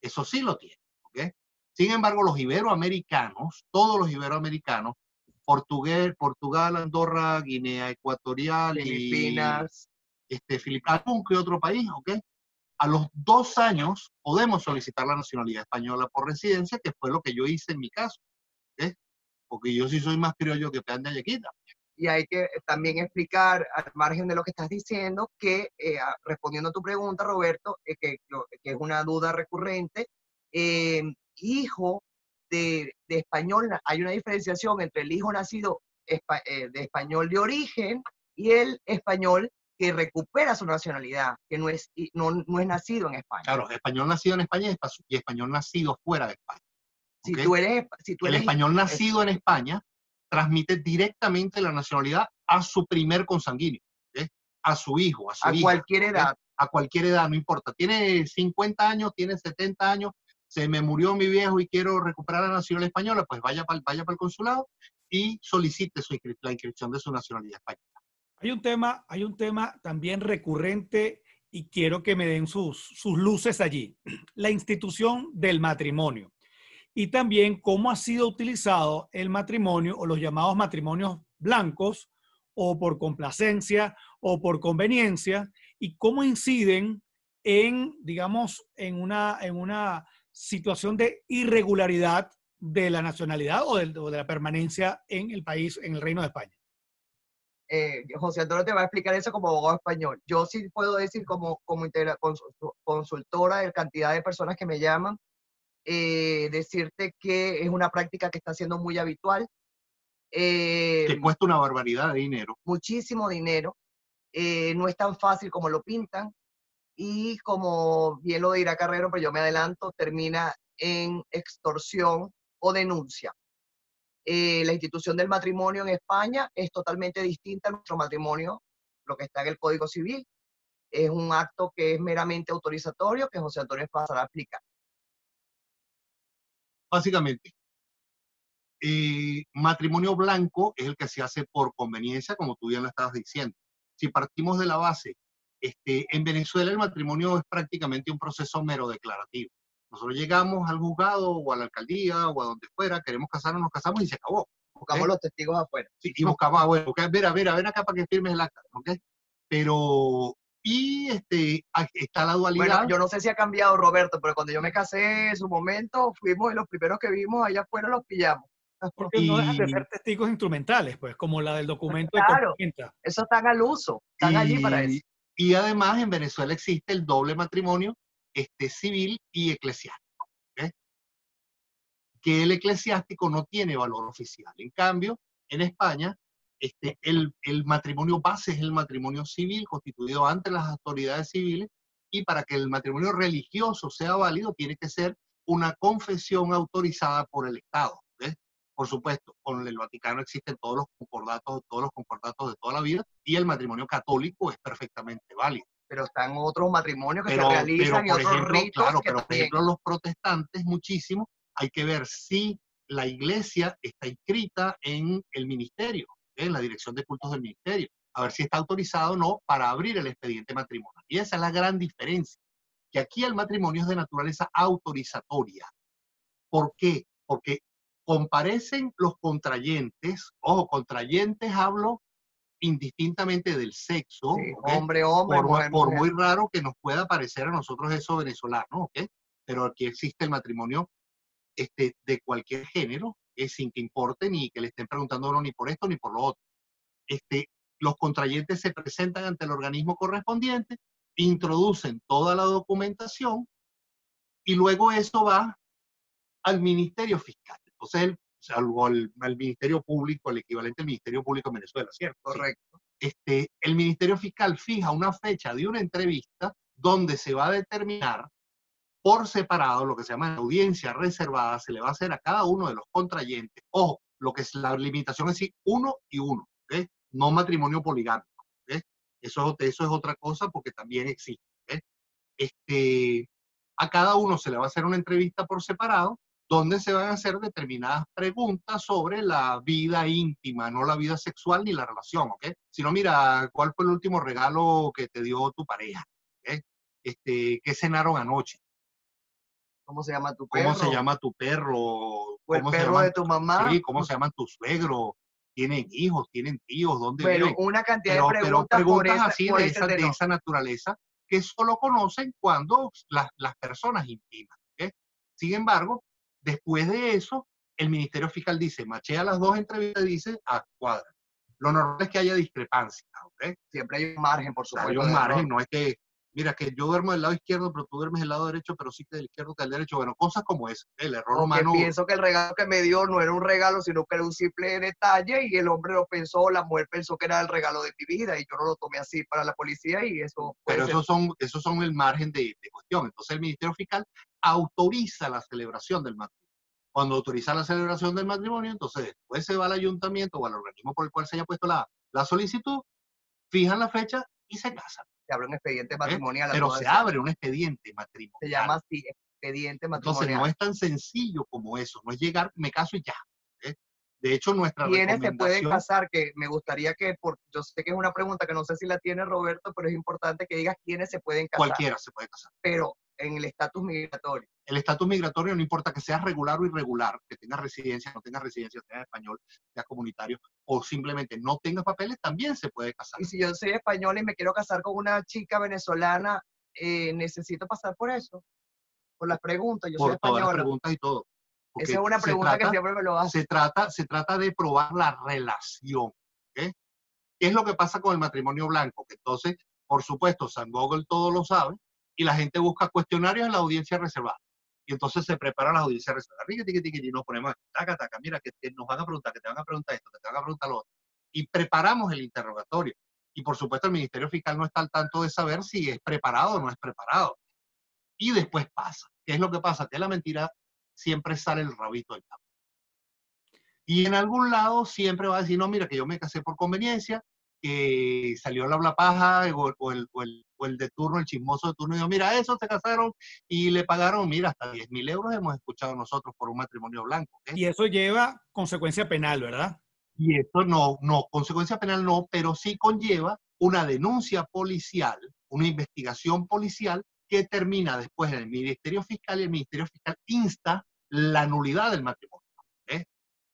Eso sí lo tiene, ¿ok? Sin embargo, los iberoamericanos, todos los iberoamericanos, Portugués, Portugal, Andorra, Guinea Ecuatorial Filipinas. y este, Filipinas, algún que otro país, ¿ok? A los dos años podemos solicitar la nacionalidad española por residencia, que fue lo que yo hice en mi caso, ¿ok? Porque yo sí soy más criollo que pan de Ayaquita. Y hay que también explicar, al margen de lo que estás diciendo, que eh, respondiendo a tu pregunta, Roberto, eh, que, que es una duda recurrente, eh, hijo de, de español, hay una diferenciación entre el hijo nacido espa, eh, de español de origen y el español que recupera su nacionalidad, que no es, no, no es nacido en España. Claro, español nacido en España y español nacido fuera de España. Si ¿Okay? tú eres, si tú el eres, español nacido en España transmite directamente la nacionalidad a su primer consanguíneo, ¿okay? A su hijo, a su a hija. cualquier edad. ¿Okay? A cualquier edad, no importa. Tiene cincuenta años, tiene setenta años, se me murió mi viejo y quiero recuperar la nacionalidad española, pues vaya para vaya el consulado y solicite su, la inscripción de su nacionalidad española. Hay un tema, hay un tema también recurrente y quiero que me den sus, sus luces allí. La institución del matrimonio. Y también cómo ha sido utilizado el matrimonio o los llamados matrimonios blancos o por complacencia o por conveniencia y cómo inciden en, digamos, en una, en una situación de irregularidad de la nacionalidad o de, o de la permanencia en el país, en el Reino de España. Eh, José Antonio te va a explicar eso como abogado español. Yo sí puedo decir como, como integra, consultora de cantidad de personas que me llaman, eh, decirte que es una práctica que está siendo muy habitual. Eh, que cuesta una barbaridad de dinero. Muchísimo dinero. Eh, no es tan fácil como lo pintan. Y como bien lo dirá Carrero, pero yo me adelanto, termina en extorsión o denuncia. Eh, la institución del matrimonio en España es totalmente distinta a nuestro matrimonio, lo que está en el Código Civil. Es un acto que es meramente autorizatorio, que José Antonio pasará a explicar. Básicamente, eh, matrimonio blanco es el que se hace por conveniencia, como tú bien lo estabas diciendo. Si partimos de la base, este, en Venezuela el matrimonio es prácticamente un proceso mero declarativo. Nosotros llegamos al juzgado o a la alcaldía o a donde fuera, queremos casarnos, nos casamos y se acabó. Buscamos ¿eh? los testigos afuera. Sí, y buscamos, ah, bueno, okay, ver, a ver, a ver acá para que firmes el acta, ¿ok? Pero, y este, está la dualidad. Bueno, yo no sé si ha cambiado, Roberto, pero cuando yo me casé en su momento, fuimos y los primeros que vimos allá afuera los pillamos. Porque y, no dejan de ser testigos instrumentales, pues, como la del documento claro, de compraventa. Eso están al uso, están y, allí para eso. Y además en Venezuela existe el doble matrimonio este, civil y eclesiástico, ¿okay? Que el eclesiástico no tiene valor oficial. En cambio, en España, este, el, el matrimonio base es el matrimonio civil constituido ante las autoridades civiles, y para que el matrimonio religioso sea válido tiene que ser una confesión autorizada por el Estado. ¿Okay? Por supuesto, con el Vaticano existen todos los concordatos, todos los concordatos de toda la vida, y el matrimonio católico es perfectamente válido. Pero están otros matrimonios que pero, se realizan pero, y otros ejemplo, ritos. Claro, que pero también... por ejemplo los protestantes muchísimo, hay que ver si la iglesia está inscrita en el ministerio, ¿eh? En la dirección de cultos del ministerio, a ver si está autorizado o no para abrir el expediente matrimonial. Y esa es la gran diferencia, que aquí el matrimonio es de naturaleza autorizatoria. ¿Por qué? Porque comparecen los contrayentes, ojo, contrayentes hablo indistintamente del sexo, sí, ¿okay? hombre, hombre, por, mujer, por mujer. muy raro que nos pueda parecer a nosotros eso venezolano, ¿okay? Pero aquí existe el matrimonio este, de cualquier género, eh, sin que importe ni que le estén preguntando a uno ni por esto ni por lo otro. Este, los contrayentes se presentan ante el organismo correspondiente, introducen toda la documentación y luego eso va al Ministerio Fiscal. Entonces, el, salvo al, al Ministerio Público, el equivalente al Ministerio Público en Venezuela, ¿cierto? Correcto. Sí. Este, el Ministerio Fiscal fija una fecha de una entrevista donde se va a determinar por separado lo que se llama audiencia reservada, se le va a hacer a cada uno de los contrayentes. Ojo, lo que es la limitación es decir, uno y uno, ¿okay? No matrimonio poligámico, ¿okay? Eso, eso es otra cosa porque también existe, ¿okay? Este, a cada uno se le va a hacer una entrevista por separado, donde se van a hacer determinadas preguntas sobre la vida íntima, no la vida sexual ni la relación, ¿ok? Sino, mira, ¿cuál fue el último regalo que te dio tu pareja? ¿Okay? Este, ¿qué cenaron anoche? ¿Cómo se llama tu ¿Cómo perro? se llama tu perro? O el ¿Cómo se perro llaman, de tu mamá. sí, ¿cómo se llaman tus suegros? ¿Tienen hijos? ¿Tienen tíos? ¿Dónde Bueno, viven? una cantidad de Pero, pero preguntas por preguntas esa, así por de ese esa, de tenor. esa naturaleza que solo conocen cuando las, las personas intiman. ¿Ok? Sin embargo, después de eso, el Ministerio Fiscal dice, machea las dos entrevistas y dice, a cuadra. Lo normal es que haya discrepancia. ¿Ok? Siempre hay un margen, por O sea, supuesto, hay un de margen, error. no es que, mira, que yo duermo del lado izquierdo, pero tú duermes del lado derecho, pero sí que del izquierdo que del derecho. Bueno, cosas como eso. El error O que humano. pienso que el regalo que me dio no era un regalo, sino que era un simple detalle y el hombre lo pensó, la mujer pensó que era el regalo de mi vida y yo no lo tomé así para la policía y eso puede Pero ser. esos son, esos son el margen de, de cuestión. Entonces el Ministerio Fiscal autoriza la celebración del matrimonio. Cuando autoriza la celebración del matrimonio, entonces después se va al ayuntamiento o al organismo por el cual se haya puesto la, la solicitud, fijan la fecha y se casan. Se abre un expediente ¿Eh? matrimonial a Pero todo se eso. abre un expediente Se matrimonial. llama así, expediente Entonces matrimonial. no es tan sencillo como eso, no es llegar, me caso y ya. ¿Eh? De hecho, nuestra ¿Quiénes se pueden recomendación, casar? Que me gustaría que, por, yo sé que es una pregunta que no sé si la tiene Roberto, pero es importante que digas quiénes se pueden casar. cualquiera se puede casar. Pero en el estatus migratorio. El estatus migratorio no importa que sea regular o irregular, que tenga residencia, no tenga residencia, sea español, sea comunitario, o simplemente no tenga papeles, también se puede casar. Y si yo soy española y me quiero casar con una chica venezolana, eh, ¿necesito pasar por eso? Por las preguntas, yo soy Por todas las española. preguntas y todo. Esa es Porque una se pregunta que trata, siempre me lo hacen. se trata, se trata de probar la relación. ¿Ok? ¿Qué es lo que pasa con el matrimonio blanco? Que entonces, por supuesto, San Google todo lo sabe y la gente busca cuestionarios en la audiencia reservada. Y entonces se prepara la audiencia reservada. Riqui, tiqui, tiqui, y nos ponemos, taca, taca, mira, que, que nos van a preguntar, que te van a preguntar esto, que te van a preguntar lo otro. Y preparamos el interrogatorio. Y por supuesto, el Ministerio Fiscal no está al tanto de saber si es preparado o no es preparado. Y después pasa. ¿Qué es lo que pasa? Que la mentira siempre sale el rabito del campo. Y en algún lado siempre va a decir, no, mira, que yo me casé por conveniencia, que salió la bla paja, o, o, el, o, el, o el de turno, el chismoso de turno, y dijo, mira, eso se casaron y le pagaron, mira, hasta diez mil euros hemos escuchado nosotros por un matrimonio blanco. ¿Eh? Y eso lleva consecuencia penal, ¿verdad? Y esto no, no, consecuencia penal no, pero sí conlleva una denuncia policial, una investigación policial que termina después en el Ministerio Fiscal y el Ministerio Fiscal insta la nulidad del matrimonio. ¿Eh?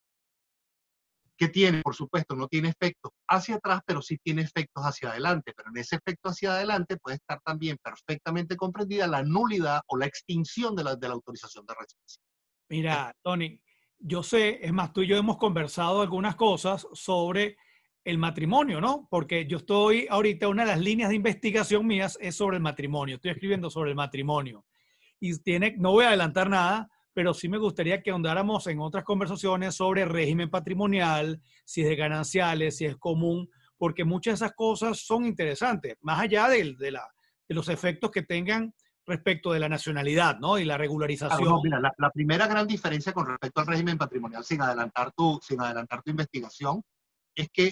Que tiene, por supuesto, no tiene efectos hacia atrás, pero sí tiene efectos hacia adelante. Pero en ese efecto hacia adelante puede estar también perfectamente comprendida la nulidad o la extinción de la, de la autorización de residencia. Mira, Tony, yo sé, es más, tú y yo hemos conversado algunas cosas sobre el matrimonio, ¿no? Porque yo estoy ahorita, una de las líneas de investigación mías es sobre el matrimonio. Estoy escribiendo sobre el matrimonio. Y tiene, no voy a adelantar nada, pero sí me gustaría que ahondáramos en otras conversaciones sobre régimen patrimonial, si es de gananciales, si es común, porque muchas de esas cosas son interesantes, más allá de, de, la, de los efectos que tengan respecto de la nacionalidad, ¿no? Y la regularización. Claro, no, mira, la, la primera gran diferencia con respecto al régimen patrimonial, sin adelantar tu, sin adelantar tu investigación, es que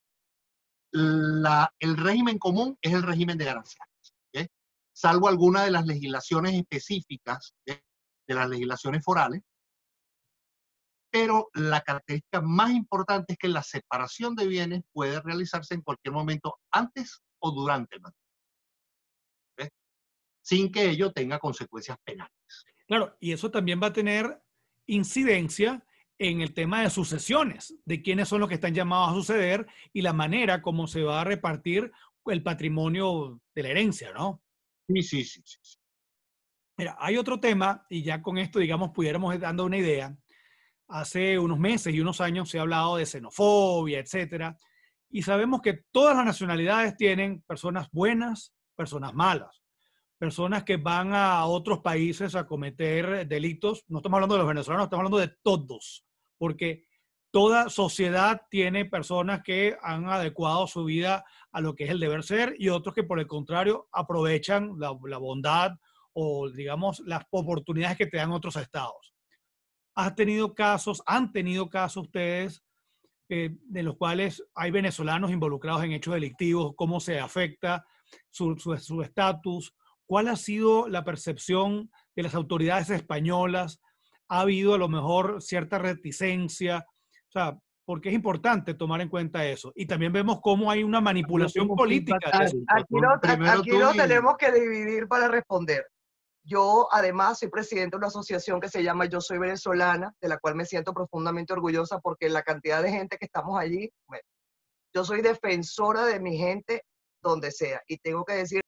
la, el régimen común es el régimen de gananciales, ¿okay? Salvo alguna de las legislaciones específicas, ¿okay? De las legislaciones forales, pero la característica más importante es que la separación de bienes puede realizarse en cualquier momento antes o durante el matrimonio, ¿okay? Sin que ello tenga consecuencias penales. Claro, y eso también va a tener incidencia en el tema de sucesiones, de quiénes son los que están llamados a suceder y la manera como se va a repartir el patrimonio de la herencia, ¿no? Sí, sí, sí, sí, sí. Mira, hay otro tema, y ya con esto, digamos, pudiéramos ir dando una idea. Hace unos meses y unos años se ha hablado de xenofobia, etcétera, y sabemos que todas las nacionalidades tienen personas buenas, personas malas, personas que van a otros países a cometer delitos. No estamos hablando de los venezolanos, estamos hablando de todos, porque toda sociedad tiene personas que han adecuado su vida a lo que es el deber ser y otros que por el contrario aprovechan la, la bondad o digamos las oportunidades que te dan otros estados. ¿Has tenido casos, han tenido casos ustedes eh, de los cuales hay venezolanos involucrados en hechos delictivos? ¿Cómo se afecta su estatus? Su, su ¿Cuál ha sido la percepción de las autoridades españolas? ¿Ha habido a lo mejor cierta reticencia? O sea, porque es importante tomar en cuenta eso. Y también vemos cómo hay una manipulación política de eso. Aquí, lo, aquí lo tenemos que dividir para responder. Yo además soy presidente de una asociación que se llama Yo Soy Venezolana, de la cual me siento profundamente orgullosa porque la cantidad de gente que estamos allí, bueno, yo soy defensora de mi gente donde sea. Y tengo que decir,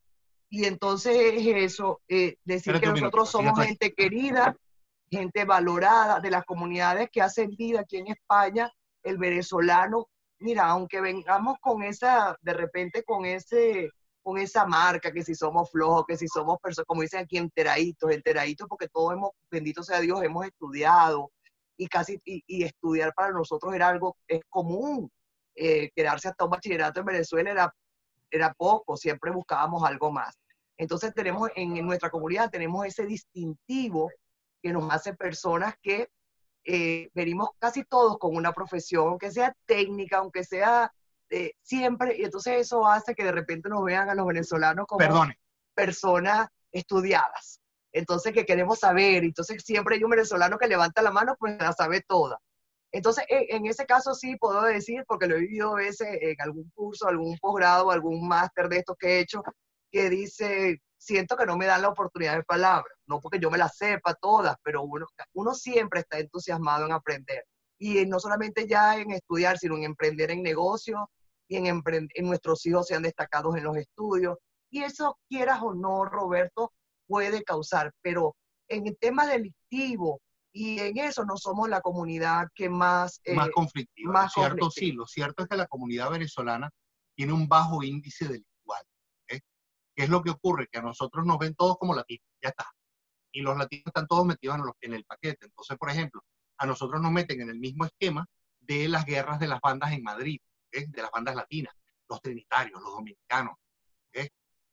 y entonces es eso, eh, decir Espérate que un minuto, nosotros sigue somos tú ahí. gente querida, gente valorada de las comunidades que hacen vida aquí en España, el venezolano, mira, aunque vengamos con esa, de repente con ese, con esa marca, que si somos flojos, que si somos personas, como dicen aquí, enteraditos, enteraditos, porque todos hemos, bendito sea Dios, hemos estudiado, y casi, y, y estudiar para nosotros era algo, es común, eh, quedarse hasta un bachillerato en Venezuela era, era poco, siempre buscábamos algo más. Entonces tenemos, en, en nuestra comunidad tenemos ese distintivo que nos hace personas que eh, venimos casi todos con una profesión, aunque sea técnica, aunque sea eh, siempre, y entonces eso hace que de repente nos vean a los venezolanos como Perdone. personas estudiadas. Entonces que queremos saber, entonces siempre hay un venezolano que levanta la mano, pues la sabe toda. Entonces, en, en ese caso sí puedo decir, porque lo he vivido a veces en algún curso, algún posgrado, algún máster de estos que he hecho, que dice, siento que no me dan la oportunidad de palabra, no porque yo me las sepa todas, pero uno, uno siempre está entusiasmado en aprender. Y no solamente ya en estudiar, sino en emprender en negocios, y en, emprend en nuestros hijos sean destacados en los estudios. Y eso, quieras o no, Roberto, puede causar, pero en el tema delictivo, y en eso no somos la comunidad que más... Eh, más conflictiva. más Lo cierto conflictiva. sí, lo cierto es que la comunidad venezolana tiene un bajo índice delictual. ¿eh? ¿Qué es lo que ocurre? Que a nosotros nos ven todos como latinos, ya está. Y los latinos están todos metidos en, los, en el paquete. Entonces, por ejemplo, a nosotros nos meten en el mismo esquema de las guerras de las bandas en Madrid, ¿eh? de las bandas latinas, los trinitarios, los dominicanos, ¿eh?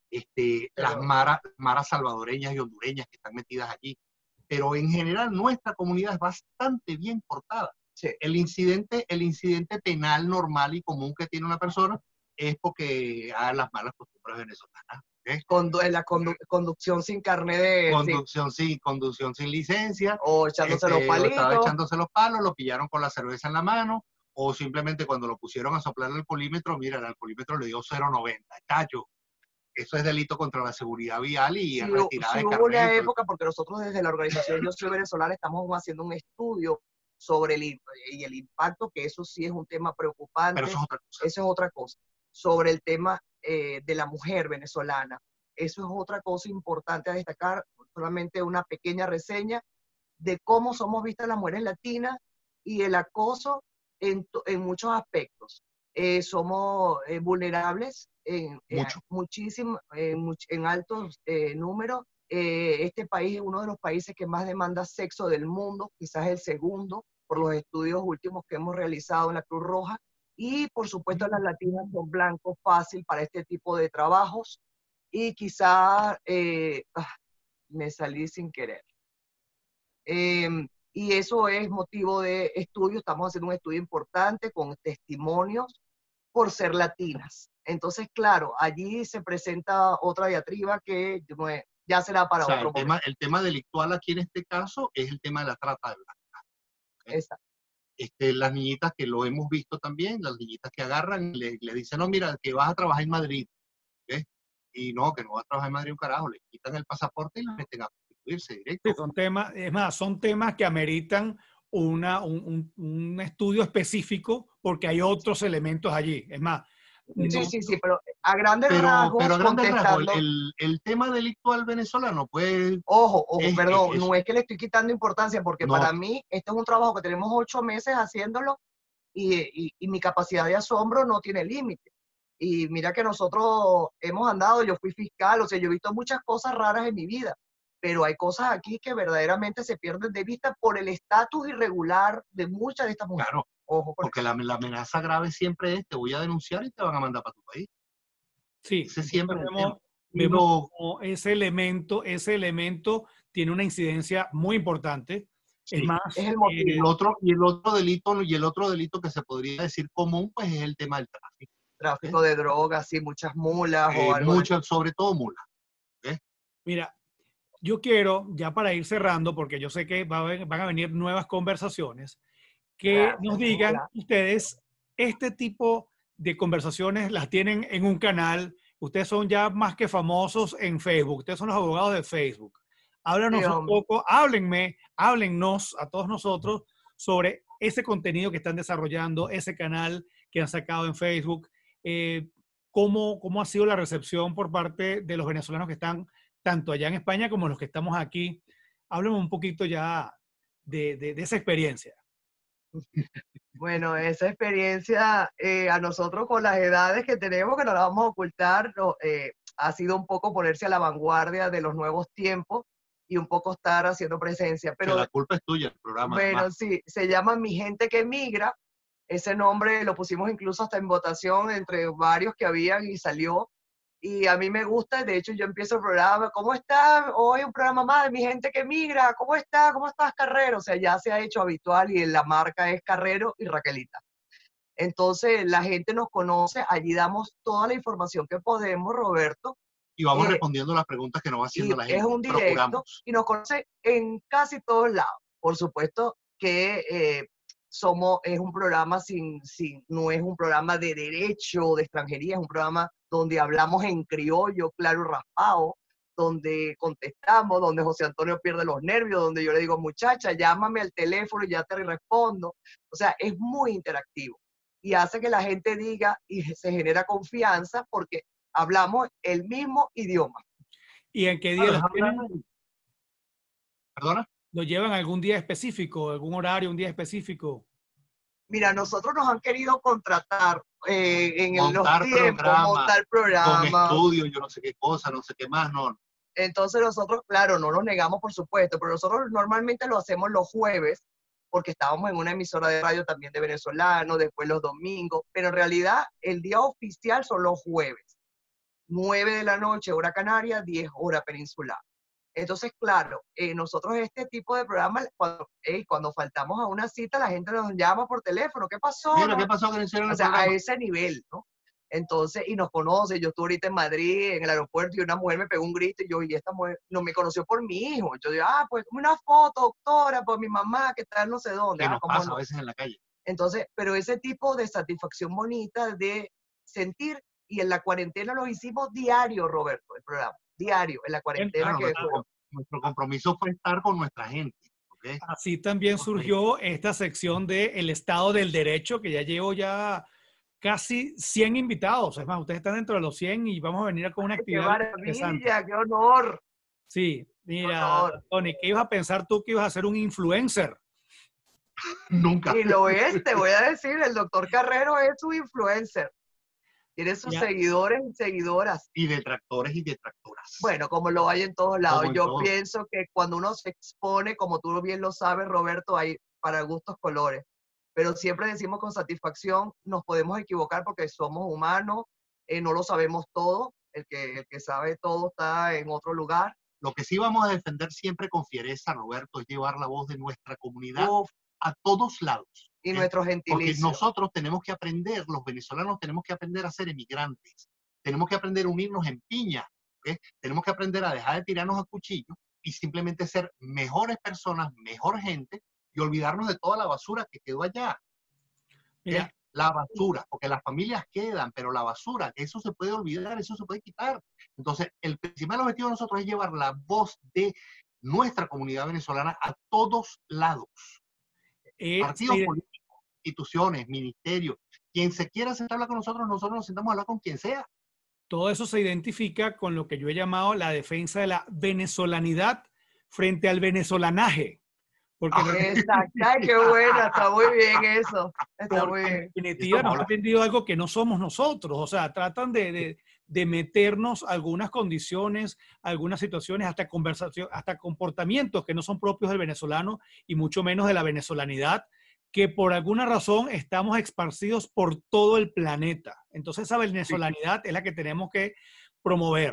este, Pero, las maras, maras salvadoreñas y hondureñas que están metidas allí. Pero en general nuestra comunidad es bastante bien portada. sí. El incidente, el incidente penal normal y común que tiene una persona es porque haga las malas costumbres venezolanas. ¿eh? Condu la condu conducción sin carnet de... Conducción sin, conducción sin licencia. O echándose este, los palitos. O estaba echándose los palos, lo pillaron con la cerveza en la mano, o simplemente cuando lo pusieron a soplar el alcoholímetro, mira, el alcoholímetro le dio cero noventa. Chacho, eso es delito contra la seguridad vial y sí, es retirada sí, de hubo carnet. una época, porque nosotros desde la organización Yo Soy Venezolana estamos haciendo un estudio sobre el, y el impacto, que eso sí es un tema preocupante. Pero eso es otra cosa. Eso es otra cosa. Sobre el tema eh, de la mujer venezolana. Eso es otra cosa importante a destacar, solamente una pequeña reseña de cómo somos vistas las mujeres latinas y el acoso en, en muchos aspectos. Eh, somos eh, vulnerables en, Mucho. eh, muchísimo, eh, much, en altos eh, números. Eh, este país es uno de los países que más demanda sexo del mundo, quizás el segundo, por los estudios últimos que hemos realizado en la Cruz Roja. Y por supuesto las latinas son blancos fácil para este tipo de trabajos. Y quizás eh, ah, me salí sin querer. Eh, y eso es motivo de estudio. Estamos haciendo un estudio importante con testimonios por ser latinas. Entonces, claro, allí se presenta otra diatriba que ya será para o sea, otro el tema, el tema delictual aquí en este caso es el tema de la trata de blancas. ¿eh? Exacto. Este, las niñitas que lo hemos visto también, las niñitas que agarran, le, le dicen, no, mira, que vas a trabajar en Madrid. ¿eh? Y no, que no vas a trabajar en Madrid un carajo, le quitan el pasaporte y la meten a prostituirse directo. Sí, son temas, es más, son temas que ameritan una, un, un, un estudio específico porque hay otros elementos allí. Es más, sí, no, sí, sí, pero a grandes pero, rasgos, pero a grandes contestando, rasgos, el, el tema delictual venezolano, pues... Ojo, ojo, es, perdón, es, es, no es que le estoy quitando importancia, porque no, para mí este es un trabajo que tenemos ocho meses haciéndolo y, y, y mi capacidad de asombro no tiene límite. Y mira que nosotros hemos andado, yo fui fiscal, o sea, yo he visto muchas cosas raras en mi vida, pero hay cosas aquí que verdaderamente se pierden de vista por el estatus irregular de muchas de estas mujeres. Claro, ojo, porque la, la amenaza grave siempre es, te voy a denunciar y te van a mandar para tu país. sí, ese siempre vemos, el vemos lo, como ese elemento, ese elemento tiene una incidencia muy importante. Sí, es más, es el motivo. Eh, el otro, y el otro delito, y el otro delito que se podría decir común, pues es el tema del tráfico. Tráfico ¿eh? de drogas, sí, muchas mulas Eh, o algo. Mucho, de... sobre todo mulas. ¿eh? Mira, yo quiero, ya para ir cerrando, porque yo sé que va a, van a venir nuevas conversaciones, que Gracias, nos digan hola. ustedes, este tipo de conversaciones las tienen en un canal, ustedes son ya más que famosos en Facebook, ustedes son los abogados de Facebook. Háblanos Sí, un hombre. poco, háblenme, háblennos a todos nosotros sobre ese contenido que están desarrollando, ese canal que han sacado en Facebook. Eh, ¿cómo, ¿Cómo ha sido la recepción por parte de los venezolanos que están tanto allá en España como los que estamos aquí? Háblenme un poquito ya de, de, de esa experiencia. Bueno, esa experiencia eh, a nosotros con las edades que tenemos, que no la vamos a ocultar, no, eh, ha sido un poco ponerse a la vanguardia de los nuevos tiempos y un poco estar haciendo presencia. Que Pero la culpa es tuya, el programa. bueno, Además. sí, se llama Mi Gente que Migra. Ese nombre lo pusimos incluso hasta en votación entre varios que habían y salió. Y a mí me gusta, de hecho yo empiezo el programa, ¿cómo está? Hoy un programa más de Mi Gente que Migra, ¿cómo está? ¿Cómo estás, Carrero? O sea, ya se ha hecho habitual y la marca es Carrero y Raquelita. Entonces la gente nos conoce, allí damos toda la información que podemos, Roberto. Y vamos Eh, respondiendo las preguntas que nos va haciendo y la gente. es un directo Procuramos. y nos conoce en casi todos lados. Por supuesto que eh, somos, es un programa sin, sin, no es un programa de derecho o de extranjería, es un programa donde hablamos en criollo, claro y raspado, donde contestamos, donde José Antonio pierde los nervios, donde yo le digo, muchacha, llámame al teléfono y ya te respondo. O sea, es muy interactivo y hace que la gente diga y se genera confianza porque hablamos el mismo idioma. ¿Y en qué día Claro, los tienen? ¿Perdona? ¿Lo llevan algún día específico, algún horario, un día específico? Mira, nosotros nos han querido contratar eh, en Montar los tiempos, programa, montar con programas. estudio, yo no sé qué cosa, no sé qué más, no. Entonces nosotros, claro, no nos negamos, por supuesto, pero nosotros normalmente lo hacemos los jueves, porque estábamos en una emisora de radio también de venezolanos, después los domingos, pero en realidad el día oficial son los jueves. nueve de la noche, hora canaria, diez hora peninsular. Entonces, claro, eh, nosotros este tipo de programas, cuando, hey, cuando faltamos a una cita, la gente nos llama por teléfono, ¿qué pasó? Mira, No, ¿qué pasó que no hicieron o el sea, a programa? ese nivel, ¿no? Entonces, y nos conoce, yo estuve ahorita en Madrid, en el aeropuerto, y una mujer me pegó un grito, y yo, y esta mujer no me conoció por mi hijo. Yo digo, ah, pues una foto, doctora, por mi mamá, que está en no sé dónde. Que Ah, nos cómo pasa no. a veces en la calle. Entonces, pero ese tipo de satisfacción bonita de sentir, y en la cuarentena lo hicimos diario, Roberto, el programa, diario, en la cuarentena Claro, que nuestro, fue. nuestro compromiso fue estar con nuestra gente. ¿Okay? Así también surgió esta sección de El Estado del Derecho, que ya llevo ya casi cien invitados. Es más, ustedes están dentro de los cien y vamos a venir con una ¡Ay, qué actividad interesante. maravilla, qué honor! Sí, mira, honor. Tony, ¿qué ibas a pensar tú que ibas a ser un influencer? Nunca. Y lo es, te voy a decir, el doctor Carrero es un influencer. Tiene sus Ya. seguidores y seguidoras. Y detractores y detractoras. Bueno, como lo hay en todos lados. Como en Yo todo. pienso que cuando uno se expone, como tú bien lo sabes, Roberto, hay para gustos colores. Pero siempre decimos con satisfacción, nos podemos equivocar porque somos humanos, eh, no lo sabemos todo. El que, el que sabe todo está en otro lugar. Lo que sí vamos a defender siempre con fiereza, Roberto, es llevar la voz de nuestra comunidad Uf, a todos lados. y ¿eh? nuestro Porque gentilicio. nosotros tenemos que aprender, los venezolanos tenemos que aprender a ser emigrantes. Tenemos que aprender a unirnos en piña. ¿eh? Tenemos que aprender a dejar de tirarnos a cuchillo y simplemente ser mejores personas, mejor gente y olvidarnos de toda la basura que quedó allá. Mira, ¿eh? La basura, porque las familias quedan, pero la basura, eso se puede olvidar, eso se puede quitar. Entonces, el principal objetivo de nosotros es llevar la voz de nuestra comunidad venezolana a todos lados. eh, Partidos sí, políticos, instituciones, ministerios. Quien se quiera sentar a hablar con nosotros, nosotros nos sentamos a hablar con quien sea. todo eso se identifica con lo que yo he llamado la defensa de la venezolanidad frente al venezolanaje. Porque Exacto, ay, qué buena, está muy bien eso, está muy Porque en bien. definitiva nos han vendido algo que no somos nosotros. O sea, tratan de, de, de meternos algunas condiciones, algunas situaciones, hasta conversación, hasta comportamientos que no son propios del venezolano y mucho menos de la venezolanidad, que por alguna razón estamos esparcidos por todo el planeta. Entonces esa venezolanidad es la que tenemos que promover.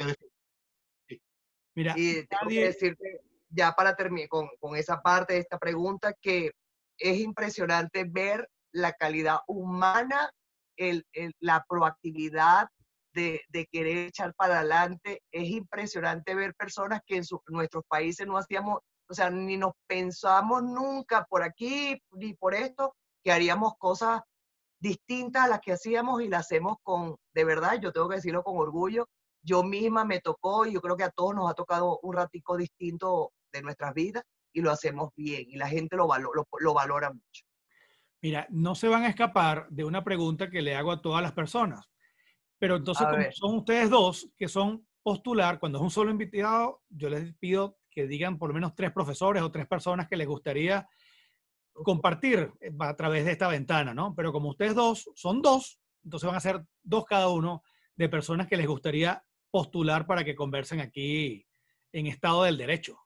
Mira, Y tengo nadie... que decirte, ya para terminar con, con esa parte de esta pregunta, que es impresionante ver la calidad humana, el, el, la proactividad de, de querer echar para adelante. Es impresionante ver personas que en su, nuestros países no hacíamos, o sea, ni nos pensamos nunca por aquí ni por esto, que haríamos cosas distintas a las que hacíamos y las hacemos con, de verdad, yo tengo que decirlo con orgullo, yo misma me tocó y yo creo que a todos nos ha tocado un ratico distinto de nuestras vidas y lo hacemos bien y la gente lo, valo, lo, lo valora mucho. Mira, no se van a escapar de una pregunta que le hago a todas las personas. Pero entonces, A como ver. son ustedes dos que son postular, cuando es un solo invitado, yo les pido que digan por lo menos tres profesores o tres personas que les gustaría compartir a través de esta ventana, ¿no? Pero como ustedes dos son dos, entonces van a ser dos cada uno de personas que les gustaría postular para que conversen aquí en Estado del Derecho.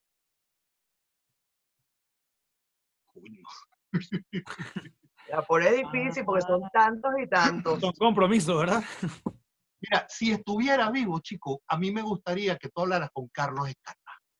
La pone difícil porque son tantos y tantos. Son compromisos, ¿verdad? Mira, si estuviera vivo, chico, a mí me gustaría que tú hablaras con Carlos Escarra.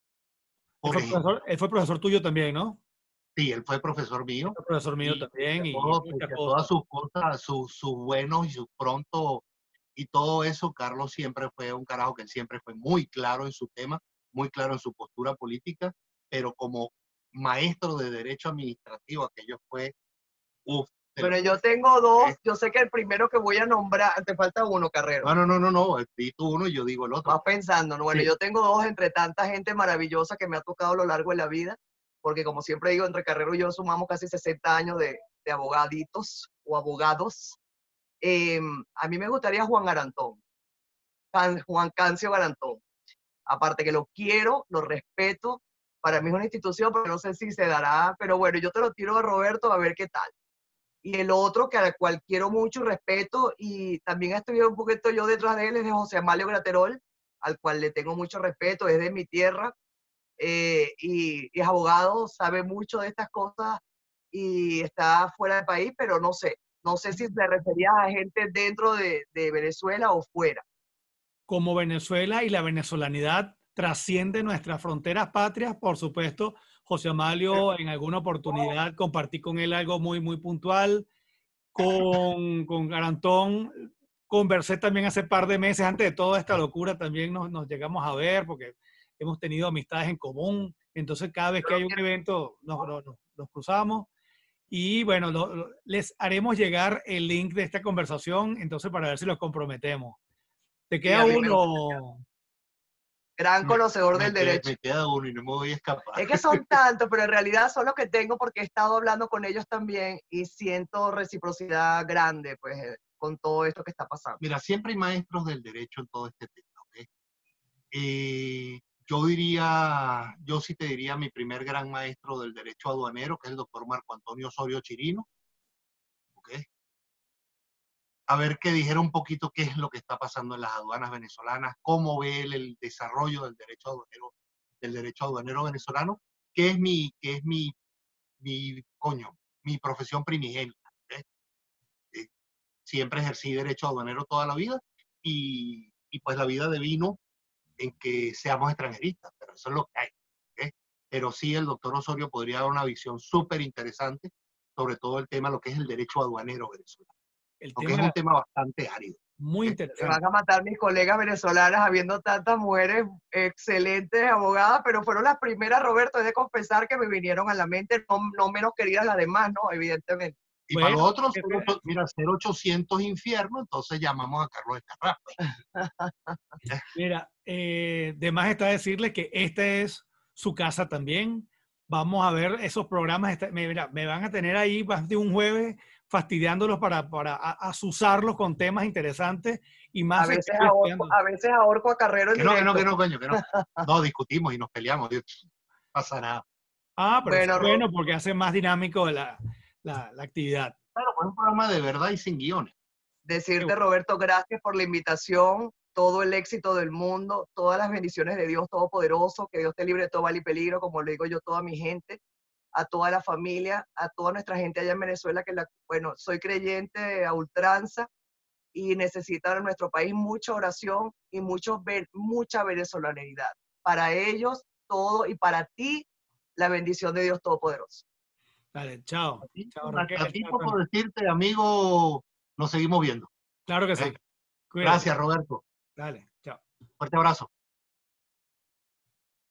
Él fue, profesor, él fue profesor tuyo también, ¿no? Sí, él fue profesor mío. Fue profesor mío y también. Y, y todo, muchas que cosas. todas sus cosas, sus, sus buenos y sus pronto y todo eso, Carlos siempre fue un carajo que él siempre fue muy claro en su tema, muy claro en su postura política, pero como maestro de Derecho Administrativo, aquello fue, uff. Bueno, yo tengo dos, yo sé que el primero que voy a nombrar, te falta uno, Carrero. No, no, no, no, no, di tú uno y yo digo el otro. Vas pensando, ¿no? Bueno, sí. Yo tengo dos entre tanta gente maravillosa que me ha tocado a lo largo de la vida, porque como siempre digo, entre Carrero y yo sumamos casi sesenta años de, de abogaditos o abogados. Eh, a mí me gustaría Juan Garantón, Can, Juan Cancio Garantón. Aparte que lo quiero, lo respeto, para mí es una institución, pero no sé si se dará, pero bueno, yo te lo tiro a Roberto a ver qué tal. Y el otro, que al cual quiero mucho y respeto, y también estuve un poquito yo detrás de él, es de José Amalio Graterol, al cual le tengo mucho respeto, es de mi tierra, eh, y, y es abogado, sabe mucho de estas cosas, y está fuera del país, pero no sé, no sé si se refería a gente dentro de, de Venezuela o fuera. Como Venezuela y la venezolanidad trasciende nuestras fronteras patrias, por supuesto, José Amalio, en alguna oportunidad compartí con él algo muy, muy puntual. Con, con Garantón conversé también hace par de meses, antes de toda esta locura, también nos, nos llegamos a ver porque hemos tenido amistades en común. Entonces, cada vez que hay un evento, nos, nos, nos cruzamos. Y bueno, lo, lo, les haremos llegar el link de esta conversación, entonces, para ver si los comprometemos. ¿Te queda sí, uno? Gran conocedor me, del me derecho. Queda, me queda uno y no me voy a escapar. Es que son tantos, pero en realidad son los que tengo porque he estado hablando con ellos también y siento reciprocidad grande, pues, con todo esto que está pasando. Mira, siempre hay maestros del derecho en todo este tema, ¿ok? Eh, yo diría, yo sí te diría mi primer gran maestro del derecho aduanero, que es el doctor Marco Antonio Osorio Chirino, ¿ok? A ver que dijera un poquito qué es lo que está pasando en las aduanas venezolanas, cómo ve él el desarrollo del derecho aduanero, del derecho aduanero venezolano, que es mi, que es mi, mi coño, mi profesión primigenia. ¿Okay? Eh, siempre ejercí derecho aduanero toda la vida y, y pues la vida devino en que seamos extranjeristas, pero eso es lo que hay. ¿Okay? Pero sí el doctor Osorio podría dar una visión súper interesante sobre todo el tema, lo que es el derecho aduanero venezolano. El tema es un tema bastante árido. Muy interesante. Me van a matar mis colegas venezolanas habiendo tantas mujeres excelentes abogadas, pero fueron las primeras, Roberto, he de confesar que me vinieron a la mente, no, no menos queridas las demás, ¿no? Evidentemente. Y bueno, para los otros, cero, mira, cero ochocientos infierno, entonces llamamos a Carlos Escarra. Mira, eh, de más está decirle que esta es su casa también. Vamos a ver esos programas. Mira, me van a tener ahí más de un jueves fastidiándolos para, para asusarlos con temas interesantes y más. A veces, ahorco, a veces ahorco a Carrero en que no, que no, que no, coño, que no. No, discutimos y nos peleamos. No pasa nada. Ah, pero bueno, es bueno porque hace más dinámico la, la, la actividad. Claro, es un programa de verdad y sin guiones. Decirte, Roberto, gracias por la invitación, todo el éxito del mundo, todas las bendiciones de Dios Todopoderoso, que Dios te libre de todo mal y peligro, como le digo yo a toda mi gente, a toda la familia, a toda nuestra gente allá en Venezuela, que la, bueno, soy creyente a ultranza y necesita en nuestro país mucha oración y mucho, mucha venezolanidad. Para ellos, todo, y para ti, la bendición de Dios Todopoderoso. Dale, chao. A ti, chao, Raquel, a ti por decirte, amigo, nos seguimos viendo. Claro que sí. Cuídate. Gracias, Roberto. Dale, chao. Fuerte abrazo.